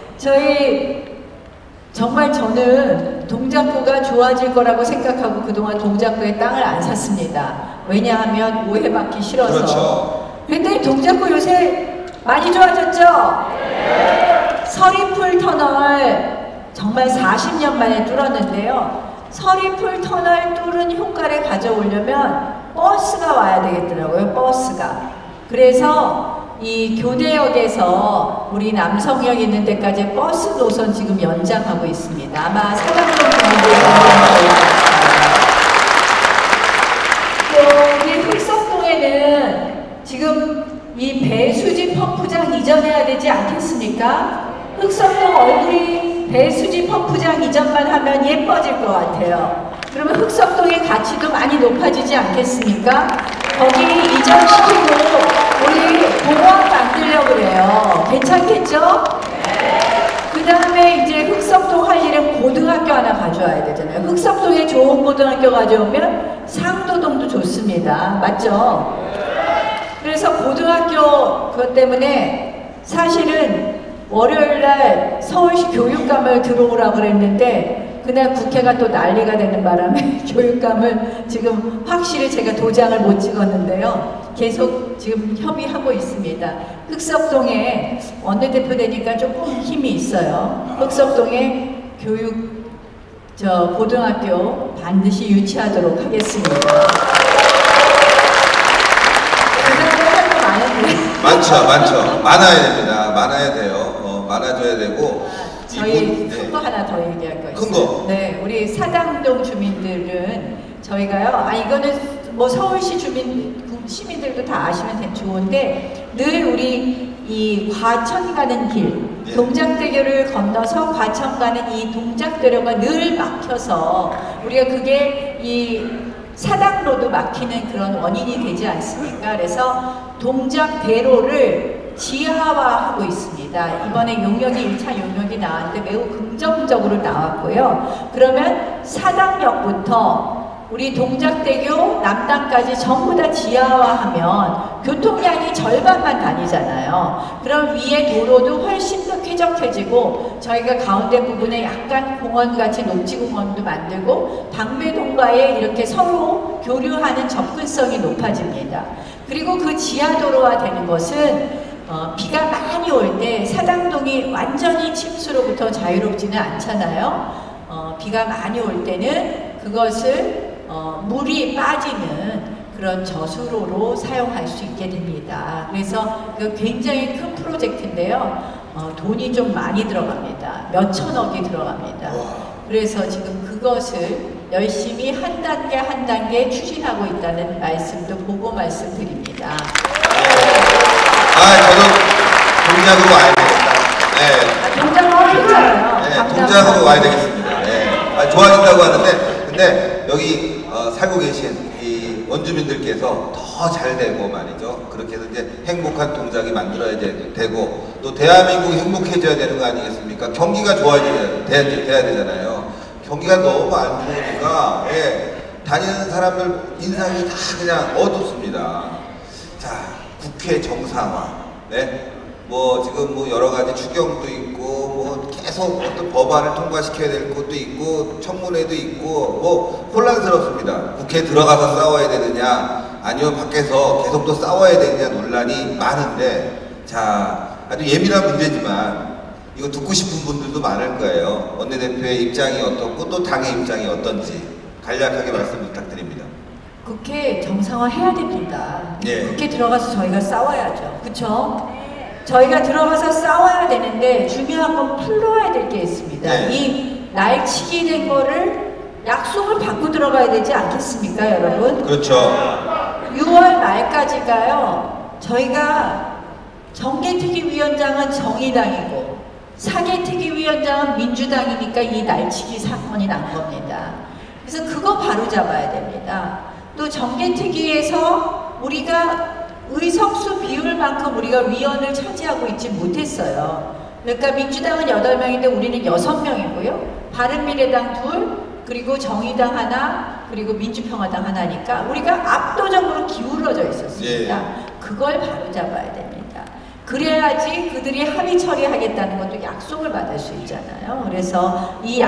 정말 저는 동작구가 좋아질 거라고 생각하고 그동안 동작구의 땅을 안 샀습니다. 왜냐하면 오해받기 싫어서. 그렇죠. 그랬더니 동작구 요새 많이 좋아졌죠? 서리풀 터널 정말 40년 만에 뚫었는데요. 서리풀 터널 뚫은 효과를 가져오려면 버스가 와야 되겠더라고요. 버스가. 그래서 이 교대역에서 우리 남성역 있는 데까지 버스 노선 지금 연장하고 있습니다. 아마 사당동 분들도 또 우리 흑석동에는 지금 이 배수지 펌프장 이전해야 되지 않겠습니까? 흑석동 얼굴이 배수지 펌프장 이전만 하면 예뻐질 것 같아요. 그러면 흑석동의 가치도 많이 높아지지 않겠습니까? 거기 이전시키고 우리 공원 만들려고 그래요. 괜찮겠죠? 그 다음에 이제 흑석동 할 일은 고등학교 하나 가져와야 되잖아요. 흑석동에 좋은 고등학교 가져오면 상도동도 좋습니다. 맞죠? 그래서 고등학교 그것 때문에 사실은 월요일날 서울시 교육감을 들어오라고 그랬는데 그날 국회가 또 난리가 되는 바람에 교육감을 지금 확실히 제가 도장을 못 찍었는데요. 계속 지금 협의하고 있습니다. 흑석동에 원내대표 되니까 조금 힘이 있어요. 흑석동에 고등학교 반드시 유치하도록 하겠습니다. 많죠. 많아야 됩니다. 많아야 돼요. 많아져야 되고. 저희 큰 거 하나 더 얘기할 거 있어요. 큰 거? 네, 우리 사당동 주민들은 저희가요. 이거는 뭐 서울시 시민들도 다 아시면 좋은데 늘 우리 이 과천 가는 길, 예. 동작대교를 건너서 과천 가는 이 동작대로가 늘 막혀서 우리가 그게 이 사당로도 막히는 그런 원인이 되지 않습니까? 그래서 동작대로를 지하화하고 있습니다. 이번에 용역이 1차 용역이 나왔는데 매우 긍정적으로 나왔고요. 그러면 사당역부터 우리 동작대교 남단까지 전부 다 지하화하면 교통량이 절반만 다니잖아요. 그럼 위에 도로도 훨씬 더 쾌적해지고 저희가 가운데 부분에 약간 공원같이 녹지공원도 만들고 방배동과에 이렇게 서로 교류하는 접근성이 높아집니다. 그리고 그 지하도로화 되는 것은 비가 많이 올 때 사당동이 완전히 침수로부터 자유롭지는 않잖아요. 비가 많이 올 때는 그것을 물이 빠지는 그런 저수로로 사용할 수 있게 됩니다. 그래서 그 굉장히 큰 프로젝트인데요. 돈이 좀 많이 들어갑니다. 몇 천억이 들어갑니다. 그래서 지금 그것을 열심히 한 단계 한 단계 추진하고 있다는 말씀도 보고 말씀드립니다. 저도 동작으로 와야 되겠다. 동작으로 괜찮아요. 네, 동작으로 와야 되겠습니다. 네. 좋아진다고 하는데, 근데 여기 살고 계신 이 원주민들께서 더 잘 되고 말이죠. 그렇게 해서 이제 행복한 동작이 만들어야 되고, 또 대한민국이 행복해져야 되는 거 아니겠습니까? 경기가 좋아져야 돼야 되잖아요. 경기가 너무 안 좋으니까, 다니는 사람들 인상이 다 그냥 어둡습니다. 자, 국회 정상화, 뭐 지금 뭐 여러 가지 추경도 있고 뭐 계속 어떤 법안을 통과시켜야 될 것도 있고 청문회도 있고 뭐 혼란스럽습니다. 국회에 들어가서 싸워야 되느냐 아니면 밖에서 계속 또 싸워야 되느냐 논란이 많은데, 자, 아주 예민한 문제지만 이거 듣고 싶은 분들도 많을 거예요. 원내대표의 입장이 어떻고 또 당의 입장이 어떤지 간략하게 말씀 부탁드립니다. 국회 정상화 해야 됩니다. 예. 국회 들어가서 저희가 싸워야죠. 그쵸? 저희가 들어가서 싸워야 되는데 중요한 건 풀러야 될 게 있습니다. 네. 이 날치기 된 거를 약속을 받고 들어가야 되지 않겠습니까, 여러분? 그렇죠. 6월 말까지가요. 저희가 정계특위위원장은 정의당이고 사개특위위원장은 민주당이니까 이 날치기 사건이 난 겁니다. 그래서 그거 바로 잡아야 됩니다. 또 정계특위에서 우리가 의석수 비율만큼 우리가 위원을 차지하고 있지 못했어요. 그러니까 민주당은 8명인데 우리는 6명이고요. 바른미래당 2, 그리고 정의당 하나, 그리고 민주평화당 하나니까 우리가 압도적으로 기울어져 있었습니다. 그걸 바로 잡아야 됩니다. 그래야지 그들이 합의 처리하겠다는 것도 약속을 받을 수 있잖아요. 그래서 이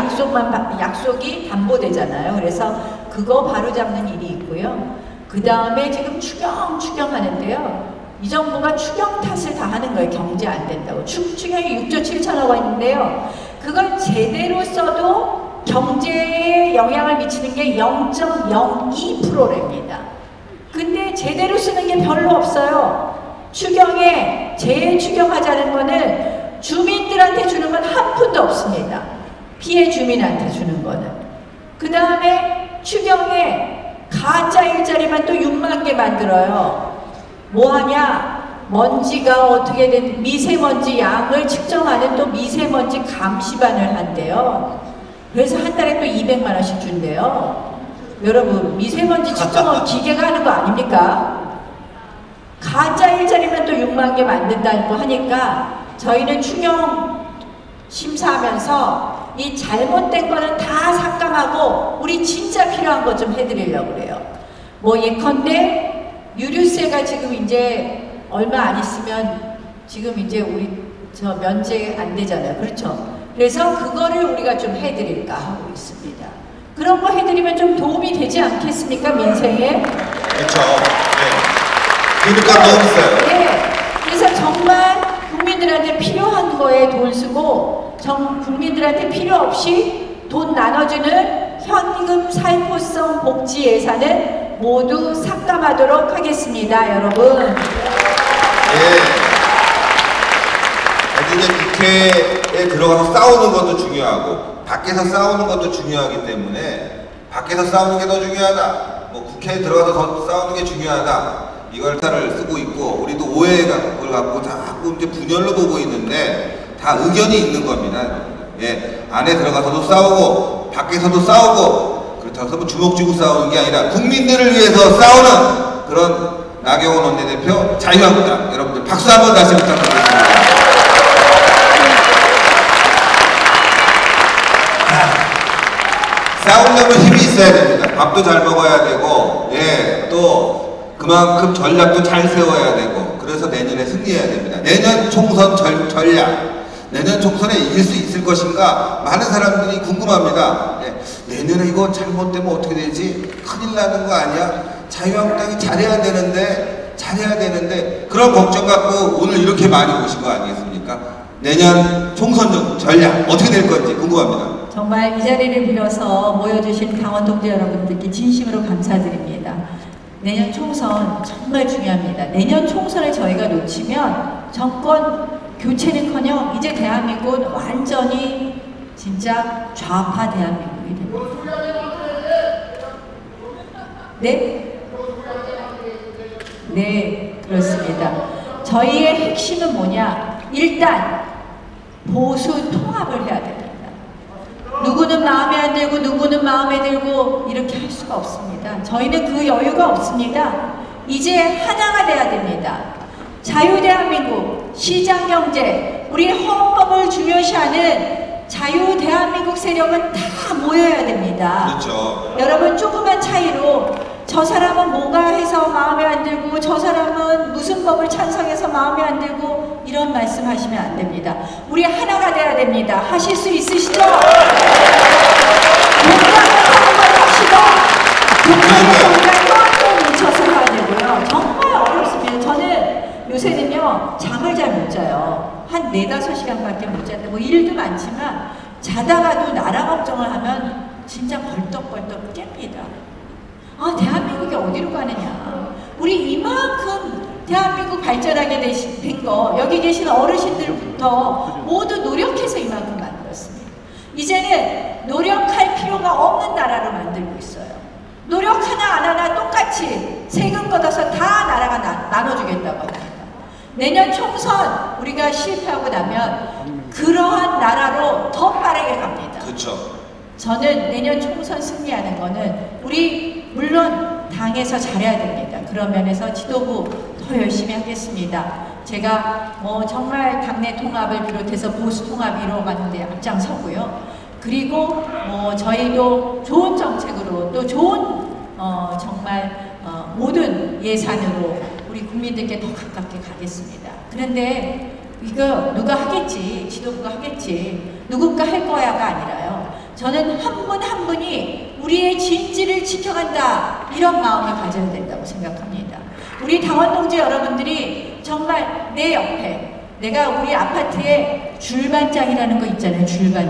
약속이 담보되잖아요. 그래서 그거 바로 잡는 일이 있고요. 그 다음에 지금 추경하는데요. 이 정부가 추경 탓을 다 하는 거예요. 경제 안 된다고. 추경이 6조 7천억 원인데요. 그걸 제대로 써도 경제에 영향을 미치는 게 0.02%랍니다. 근데 제대로 쓰는 게 별로 없어요. 추경에 재추경하자는 거는 주민들한테 주는 건 한 푼도 없습니다. 피해 주민한테 주는 거는. 그 다음에 추경에 가짜 일자리만 또 6만 개 만들어요. 뭐 하냐? 먼지가 어떻게 된 미세먼지 양을 측정하는 또 미세먼지 감시반을 한대요. 그래서 한 달에 또 200만 원씩 준대요. 여러분, 미세먼지 측정은 기계가 하는 거 아닙니까? 가짜 일자리만 또 6만 개 만든다고 하니까 저희는 추경 심사하면서 이 잘못된 거는 다 삭감하고 우리 진짜 필요한 거 좀 해드리려고 그래요. 뭐 예컨대 유류세가 지금 이제 얼마 안 있으면 지금 이제 우리 저 면제 안 되잖아요. 그렇죠? 그래서 그거를 우리가 좀 해드릴까 하고 있습니다. 그런 거 해드리면 좀 도움이 되지 않겠습니까? 민생에? 그렇죠. 네. 그러니까 너무 비싸요. 네. 그래서 정말 국민들한테 필요한 거에 돈 쓰고 국민들한테 필요 없이 돈 나눠주는 현금 살포성 복지 예산은 모두 삭감하도록 하겠습니다. 여러분. 예. 이제 국회에 들어가서 싸우는 것도 중요하고 밖에서 싸우는 것도 중요하기 때문에 밖에서 싸우는 게 더 중요하다. 뭐 국회에 들어가서 더 싸우는 게 중요하다. 이걸 탈을 쓰고 있고 우리도 오해를 갖고 자꾸 이제 분열로 보고 있는데 다 의견이 있는 겁니다. 예, 안에 들어가서도 싸우고 밖에서도 싸우고 그렇다고 해서 뭐 주먹 쥐고 싸우는 게 아니라 국민들을 위해서 싸우는 그런 나경원 원내대표 자유한국당 여러분들 박수 한번 다시 부탁드리겠습니다. 싸우려면 힘이 있어야 됩니다. 밥도 잘 먹어야 되고, 예, 또 그만큼 전략도 잘 세워야 되고, 그래서 내년에 승리해야 됩니다. 내년 총선 전략, 내년 총선에 이길 수 있을 것인가? 많은 사람들이 궁금합니다. 예, 내년에 이거 잘못되면 어떻게 되지? 큰일 나는 거 아니야? 자유한국당이 잘해야 되는데 그런 걱정 갖고 오늘 이렇게 많이 오신 거 아니겠습니까? 내년 총선 전략 어떻게 될 건지 궁금합니다. 정말 이 자리를 빌어서 모여주신 강원 동지 여러분들께 진심으로 감사드립니다. 내년 총선 정말 중요합니다. 내년 총선을 저희가 놓치면 정권 교체는커녕 이제 대한민국은 완전히 진짜 좌파 대한민국이 됩니다. 네? 네, 그렇습니다. 저희의 핵심은 뭐냐? 일단 보수 통합을 해야 됩니다. 누구는 마음에 안 들고 누구는 마음에 들고 이렇게 할 수가 없습니다. 저희는 그 여유가 없습니다. 이제 하나가 돼야 됩니다. 자유대한민국, 시장경제, 우리 헌법을 중요시하는 자유대한민국 세력은 다 모여야 됩니다. 그렇죠. 여러분 조그만 차이로 저 사람은 뭐가 해서 마음에 안 들고 저 사람은 무슨 법을 찬성해서 마음에 안 들고 이런 말씀 하시면 안 됩니다. 우리 하나가 돼야 됩니다. 하실 수 있으시죠? 동작을 뭉쳐서 해야 되고요. 정말 어렵습니다. 저는 요새는요 잠을 잘 못 자요. 한 4-5시간밖에 못 자는데 뭐 일도 많지만 자다가도 나라 걱정을 하면 진짜 벌떡벌떡 깹니다. 아, 대한민국이 어디로 가느냐. 우리 이만큼 대한민국 발전하게 된 거 여기 계신 어르신들부터 모두 노력해서 이만큼 만들었습니다. 이제는 노력할 필요가 없는 나라로 만들고 있어요. 노력 하나 안 하나 똑같이 세금 걷어서 다 나라가 나눠주겠다고 합니다. 내년 총선 우리가 실패하고 나면 그러한 나라로 더 빠르게 갑니다. 그렇죠. 저는 내년 총선 승리하는 거는 우리 물론 당에서 잘해야 됩니다. 그런 면에서 지도부 더 열심히 하겠습니다. 제가 정말 당내 통합을 비롯해서 보수 통합 이루어가는 데 앞장서고요. 그리고 저희도 좋은 정책으로 또 좋은 정말 모든 예산으로 우리 국민들께 더 가깝게 가겠습니다. 그런데 이거 누가 하겠지, 지도부가 하겠지, 누군가 할 거야가 아니라요. 저는 한 분 한 분이 우리의 진지를 지켜간다 이런 마음을 가져야 된다고 생각합니다. 우리 당원 동지 여러분들이 정말 내 옆에, 내가 우리 아파트에 줄반장이라는 거 있잖아요.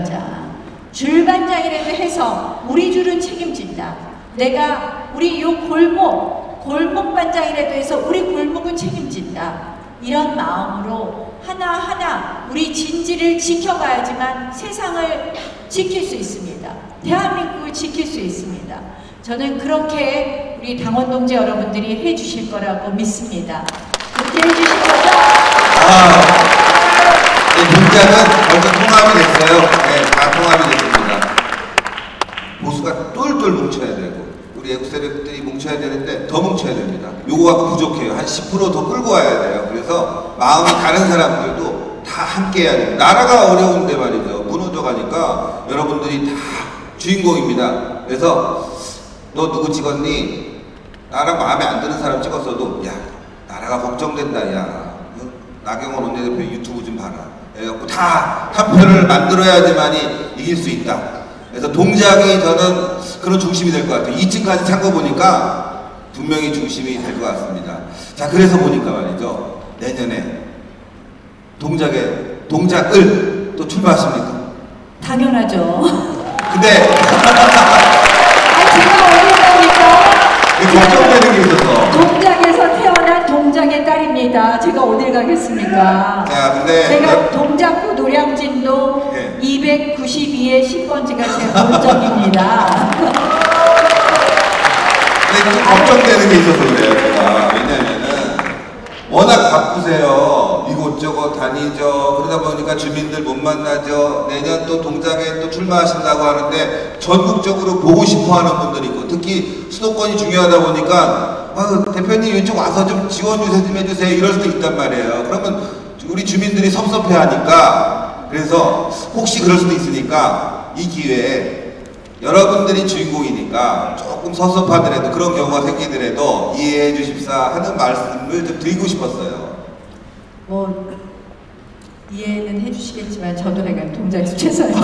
줄반장이라도 해서 우리 줄은 책임진다. 내가 우리 요 골목반장이라도 해서 우리 골목은 책임진다. 이런 마음으로 하나하나 우리 진지를 지켜가야지만 세상을 지킬 수 있습니다. 대한민국을 지킬 수 있습니다. 저는 그렇게 우리 당원 동지 여러분들이 해주실 거라고 믿습니다. 그렇게 해주실 거죠? 동작은 벌써 통합이 됐어요. 네, 다 통합이 됐습니다. 보수가 똘똘 뭉쳐야 되고 우리 애국 세력들이 뭉쳐야 되는데 더 뭉쳐야 됩니다. 요거가 부족해요. 한 10% 더 끌고 와야 돼요. 그래서 마음이 다른 사람들도 다 함께 해야 돼요. 나라가 어려운데 말이죠. 무너져 가니까 여러분들이 다 주인공입니다. 그래서 너 누구 찍었니? 나랑 마음에 안 드는 사람 찍었어도 야 나라가 걱정된다. 야 나경원 원내대표 유튜브 좀 봐라. 그래갖고 다 한 편을 만들어야지만이 이길 수 있다. 그래서 동작이 저는 그런 중심이 될 것 같아요. 2층까지 찬 거 보니까 분명히 중심이 될 것 같습니다. 자, 그래서 보니까 말이죠. 내년에 동작을 또 출마하십니까? 당연하죠. 근데 제가 어딜 갑니까? 걱정되는 게 있어서. 동작에서 태어난 동작의 딸입니다. 제가 어딜 가겠습니까? 야, 근데 제가 동작구 노량진로 네. 292의 10번지가 제 본적입니다. 근데 좀 걱정되는 게 있어서 그래요. 제가. 왜냐면은 워낙 바쁘세요. 이곳저곳 다니죠. 그러다 보니까 주민들 못 만나죠. 내년 또 동작에 또 출마하신다고 하는데 전국적으로 보고 싶어 하는 분들이 있고 특히 수도권이 중요하다 보니까 대표님 이쪽 와서 좀 지원 좀 해주세요. 이럴 수도 있단 말이에요. 그러면 우리 주민들이 섭섭해 하니까 그래서 혹시 그럴 수도 있으니까 이 기회에 여러분들이 주인공이니까 조금 섭섭하더라도 그런 경우가 생기더라도 이해해 주십사 하는 말씀을 좀 드리고 싶었어요. 뭐 이해는 해주시겠지만 저도 내가 동작에서 최선을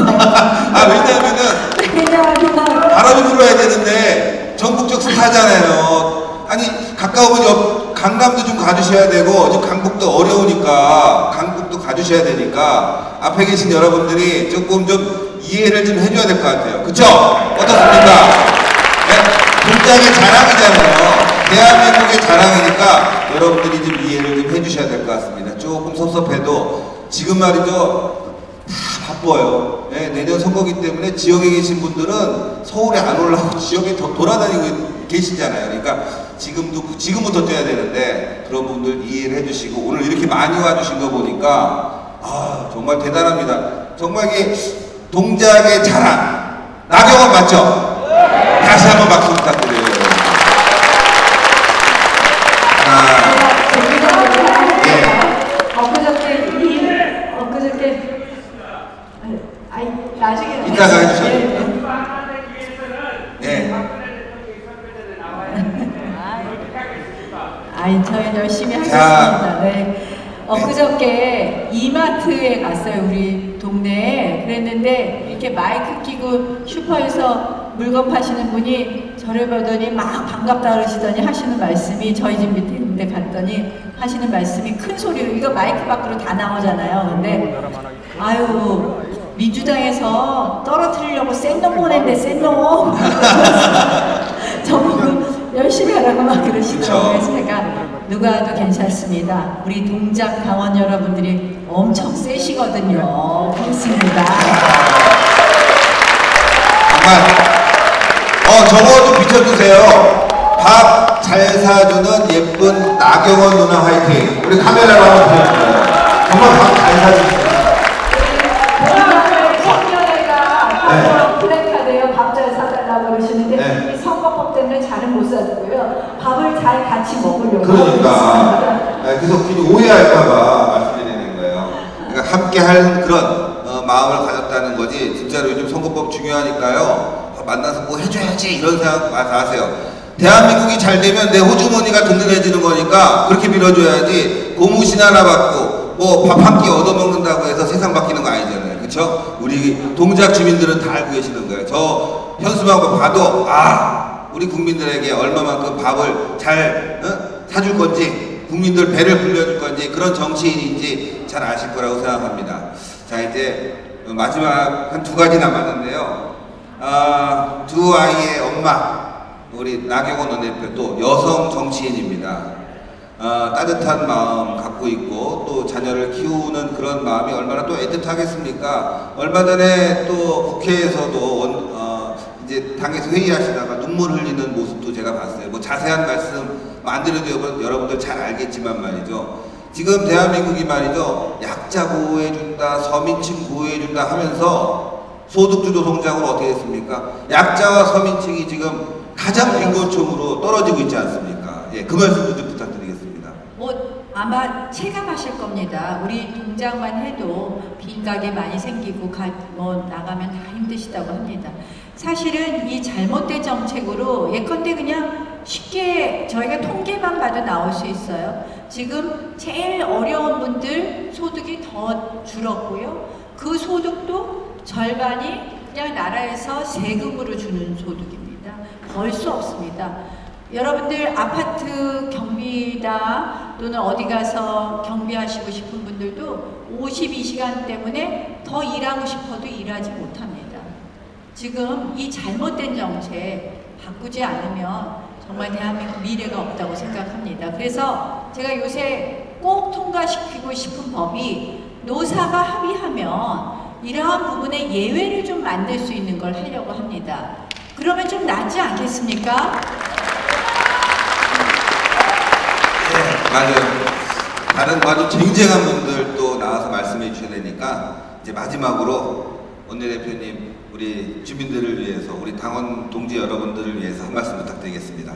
왜냐하면은 바람이 불어야 되는데 전국적 스타잖아요. 아니 가까우면 강남도 좀 가주셔야 되고 지금 강북도 어려우니까 강북도 가주셔야 되니까 앞에 계신 여러분들이 조금 좀 이해를 좀 해줘야 될 것 같아요. 그쵸? 어떻습니까? 네? 동작의 자랑이잖아요. 대한민국의 자랑이니까 여러분들이 좀 이해를 좀 해주셔야 될 것 같습니다. 조금 섭섭해도 지금 말이죠. 다 바빠요. 네, 내년 선거기 때문에 지역에 계신 분들은 서울에 안 올라오고 지역에 더 돌아다니고 계시잖아요. 그러니까 지금부터 뛰어야 되는데 그런 분들 이해를 해주시고 오늘 이렇게 많이 와주신 거 보니까 정말 대단합니다. 정말 이게 동작의 자랑 나경원 맞죠? 다시 한번 박수 부탁드려요. 엊그저께 나중에 이따가 해주셔요. 네. 저희 열심히 하겠습니다. 네. 엊그저께 이마트에 갔어요. 우리 동네에. 그랬는데 이렇게 마이크 끼고 슈퍼에서 물건 파시는 분이 저를 보더니 막 반갑다 그러시더니 하시는 말씀이 저희 집 밑에 있는데 갔더니 하시는 말씀이 큰 소리로 이거 마이크 밖으로 다 나오잖아요. 근데 아유 민주당에서 떨어뜨리려고 센 놈 보냈네 센 놈. 저보고 열심히 하라고 막 그러시더라고요. 그래서 제가 누가 와도 괜찮습니다. 우리 동작 당원 여러분들이 엄청 세시거든요. 그렇습니다. 정말 저거 좀 비춰주세요. 밥 잘 사주는 예쁜 나경원 누나 화이팅. 우리 카메라로 한번 보여주세요. 정말 밥 잘 사주세요. 청년회가 플래카드에요. 밥 잘 사달라고 그러시는데 네. 이 선거법 때문에 잘은 못 사주고요. 밥을 잘 같이 먹으려고 그러니까 그래서 괜히 오해할까봐 말씀드리는 거예요. 그러니까 함께 할 그런 마음을 가졌다는 거지. 진짜로 요즘 선거법 중요하니까요. 만나서 뭐 해줘야지 이런 생각 다 하세요. 대한민국이 잘 되면 내 호주머니가 든든해지는 거니까 그렇게 밀어줘야지. 고무신 하나 받고 뭐 밥 한 끼 얻어먹는다고 해서 세상 바뀌는 거 아니잖아요. 그쵸? 우리 동작 주민들은 다 알고 계시는 거예요. 저 현수막 봐도 우리 국민들에게 얼마만큼 밥을 잘 사줄 건지 국민들 배를 불려줄 건지 그런 정치인인지 잘 아실 거라고 생각합니다. 자, 이제 마지막 한 2가지 남았는데요. 두 아이의 엄마 우리 나경원 원내대표 여성 정치인입니다. 따뜻한 마음 갖고 있고 또 자녀를 키우는 그런 마음이 얼마나 또 애틋하겠습니까? 얼마 전에 또 국회에서도 이제 당에서 회의하시다가 눈물 흘리는 모습도 제가 봤어요. 뭐 자세한 말씀 안 드려도 여러분들 잘 알겠지만 말이죠. 지금 대한민국이 말이죠. 약자 보호해준다, 서민층 보호해준다 하면서 소득주도 성장으로 어떻게 됐습니까? 약자와 서민층이 지금 가장 빈곤층으로 떨어지고 있지 않습니까? 예, 그 말씀 좀 부탁드리겠습니다. 뭐 아마 체감하실 겁니다. 우리 동작만 해도 빈 가게 많이 생기고 뭐 나가면 다 힘드시다고 합니다. 사실은 이 잘못된 정책으로 예컨대 그냥 쉽게 저희가 통계만 봐도 나올 수 있어요. 지금 제일 어려운 분들 소득이 더 줄었고요. 그 소득도 절반이 그냥 나라에서 세금으로 주는 소득입니다. 벌 수 없습니다. 여러분들 아파트 경비다 또는 어디 가서 경비하시고 싶은 분들도 52시간 때문에 더 일하고 싶어도 일하지 못합니다. 지금 이 잘못된 정책 바꾸지 않으면 정말 대한민국 미래가 없다고 생각합니다. 그래서 제가 요새 꼭 통과시키고 싶은 법이 노사가 합의하면 이러한 부분에 예외를 좀 만들 수 있는 걸 하려고 합니다. 그러면 좀 낫지 않겠습니까? 네, 맞아요. 다른 아주 쟁쟁한 분들 또 나와서 말씀해 주셔야 되니까 이제 마지막으로 원내대표님 우리 주민들을 위해서 우리 당원 동지 여러분들을 위해서 한 말씀 부탁드리겠습니다.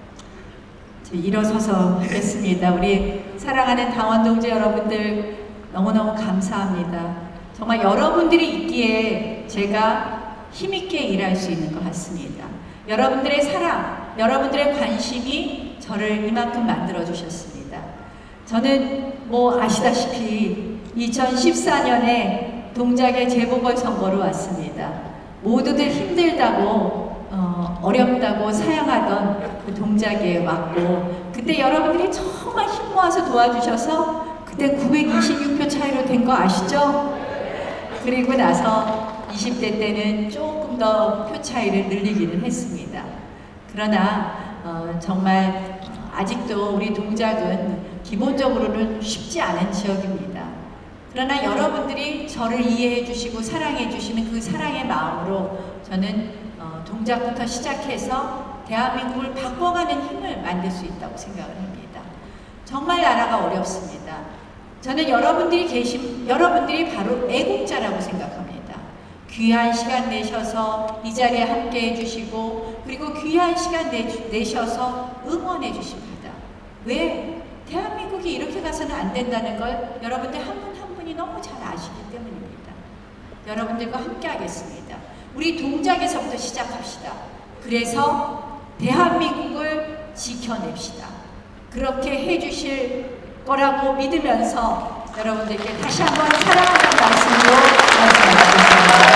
일어서서 하겠습니다. 우리 사랑하는 당원 동지 여러분들 너무너무 감사합니다. 정말 여러분들이 있기에 제가 힘있게 일할 수 있는 것 같습니다. 여러분들의 사랑, 여러분들의 관심이 저를 이만큼 만들어 주셨습니다. 저는 뭐 아시다시피 2014년에 동작의 재보궐선거로 왔습니다. 모두들 힘들다고 어렵다고 사양하던 그 동작에 왔고 그때 여러분들이 정말 힘 모아서 도와주셔서 그때 926표 차이로 된 거 아시죠? 그리고 나서 20대 때는 조금 더 표 차이를 늘리기는 했습니다. 그러나 정말 아직도 우리 동작은 기본적으로는 쉽지 않은 지역입니다. 그러나 여러분들이 저를 이해해 주시고 사랑해 주시는 그 사랑의 마음으로 저는 동작부터 시작해서 대한민국을 바꿔가는 힘을 만들 수 있다고 생각을 합니다. 정말 나라가 어렵습니다. 저는 여러분들이 바로 애국자라고 생각합니다. 귀한 시간 내셔서 이 자리에 함께 해주시고 그리고 귀한 시간 내셔서 응원해 주십니다. 왜? 대한민국이 이렇게 가서는 안 된다는 걸 여러분들 한 분 한 분이 너무 잘 아시기 때문입니다. 여러분들과 함께 하겠습니다. 우리 동작에서부터 시작합시다. 그래서 대한민국을 지켜냅시다. 그렇게 해주실 거라고 믿으면서 여러분들께 다시 한번 사랑한다는 말씀으로 말씀드리겠습니다.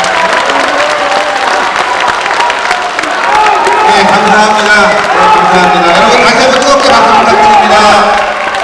네, 감사합니다. 네, 감사합니다. 여러분 다시 한번 뜨겁게 박수 부탁드립니다.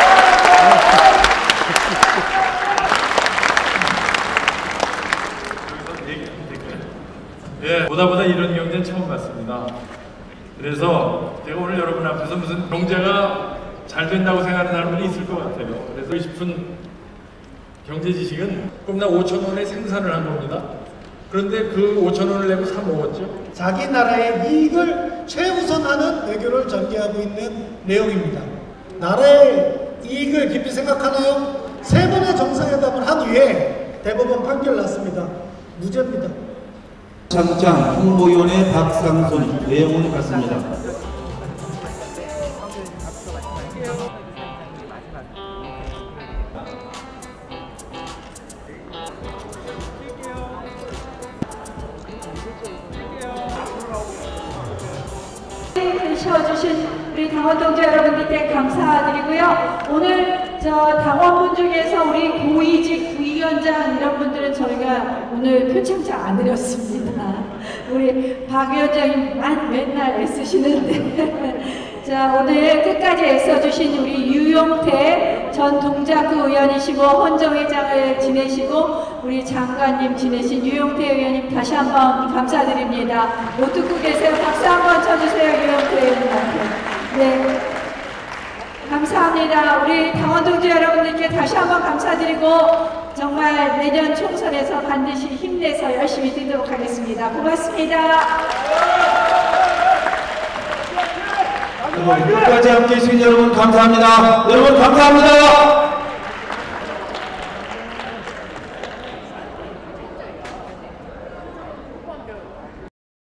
예, 보다 이런 경제는 처음 봤습니다. 그래서 제가 오늘 여러분 앞에서 무슨 경제가 잘 된다고 생각하는 사람들이 있을 것 같아요. 그래서 싶은 경제 지식은 꿈나 5,000원에 생산을 한 겁니다. 그런데 그 5,000원을 내고 사 먹었죠. 자기 나라의 이익을 최우선하는 외교를 전개하고 있는 내용입니다. 나라의 이익을 깊이 생각하나요? 3번의 정상회담을 한 후에 대법원 판결 났습니다. 무죄입니다. 장장 홍보위원회 박상손 외영을 받습니다. 쉬어주신 우리 당원 동지 여러분들께 감사드리고요. 오늘 당원분 중에서 우리 고위직 부위원장 이런 분들은 저희가 오늘 표창장 안 드렸습니다. 우리 박 위원장님만 맨날 애쓰시는데 자, 오늘 끝까지 애써주신 우리 유용태 전 동작구 의원이시고 헌정회장을 지내시고 우리 장관님 지내신 유용태 의원님 다시 한번 감사드립니다. 못 듣고 계세요? 박수 한번 쳐주세요. 유용태 의원님한테. 네. 감사합니다. 우리 당원 동지 여러분들께 다시 한번 감사드리고 정말 내년 총선에서 반드시 힘내서 열심히 뛰도록 하겠습니다. 고맙습니다. 끝까지 함께 해주신 여러분 감사합니다. 여러분 감사합니다.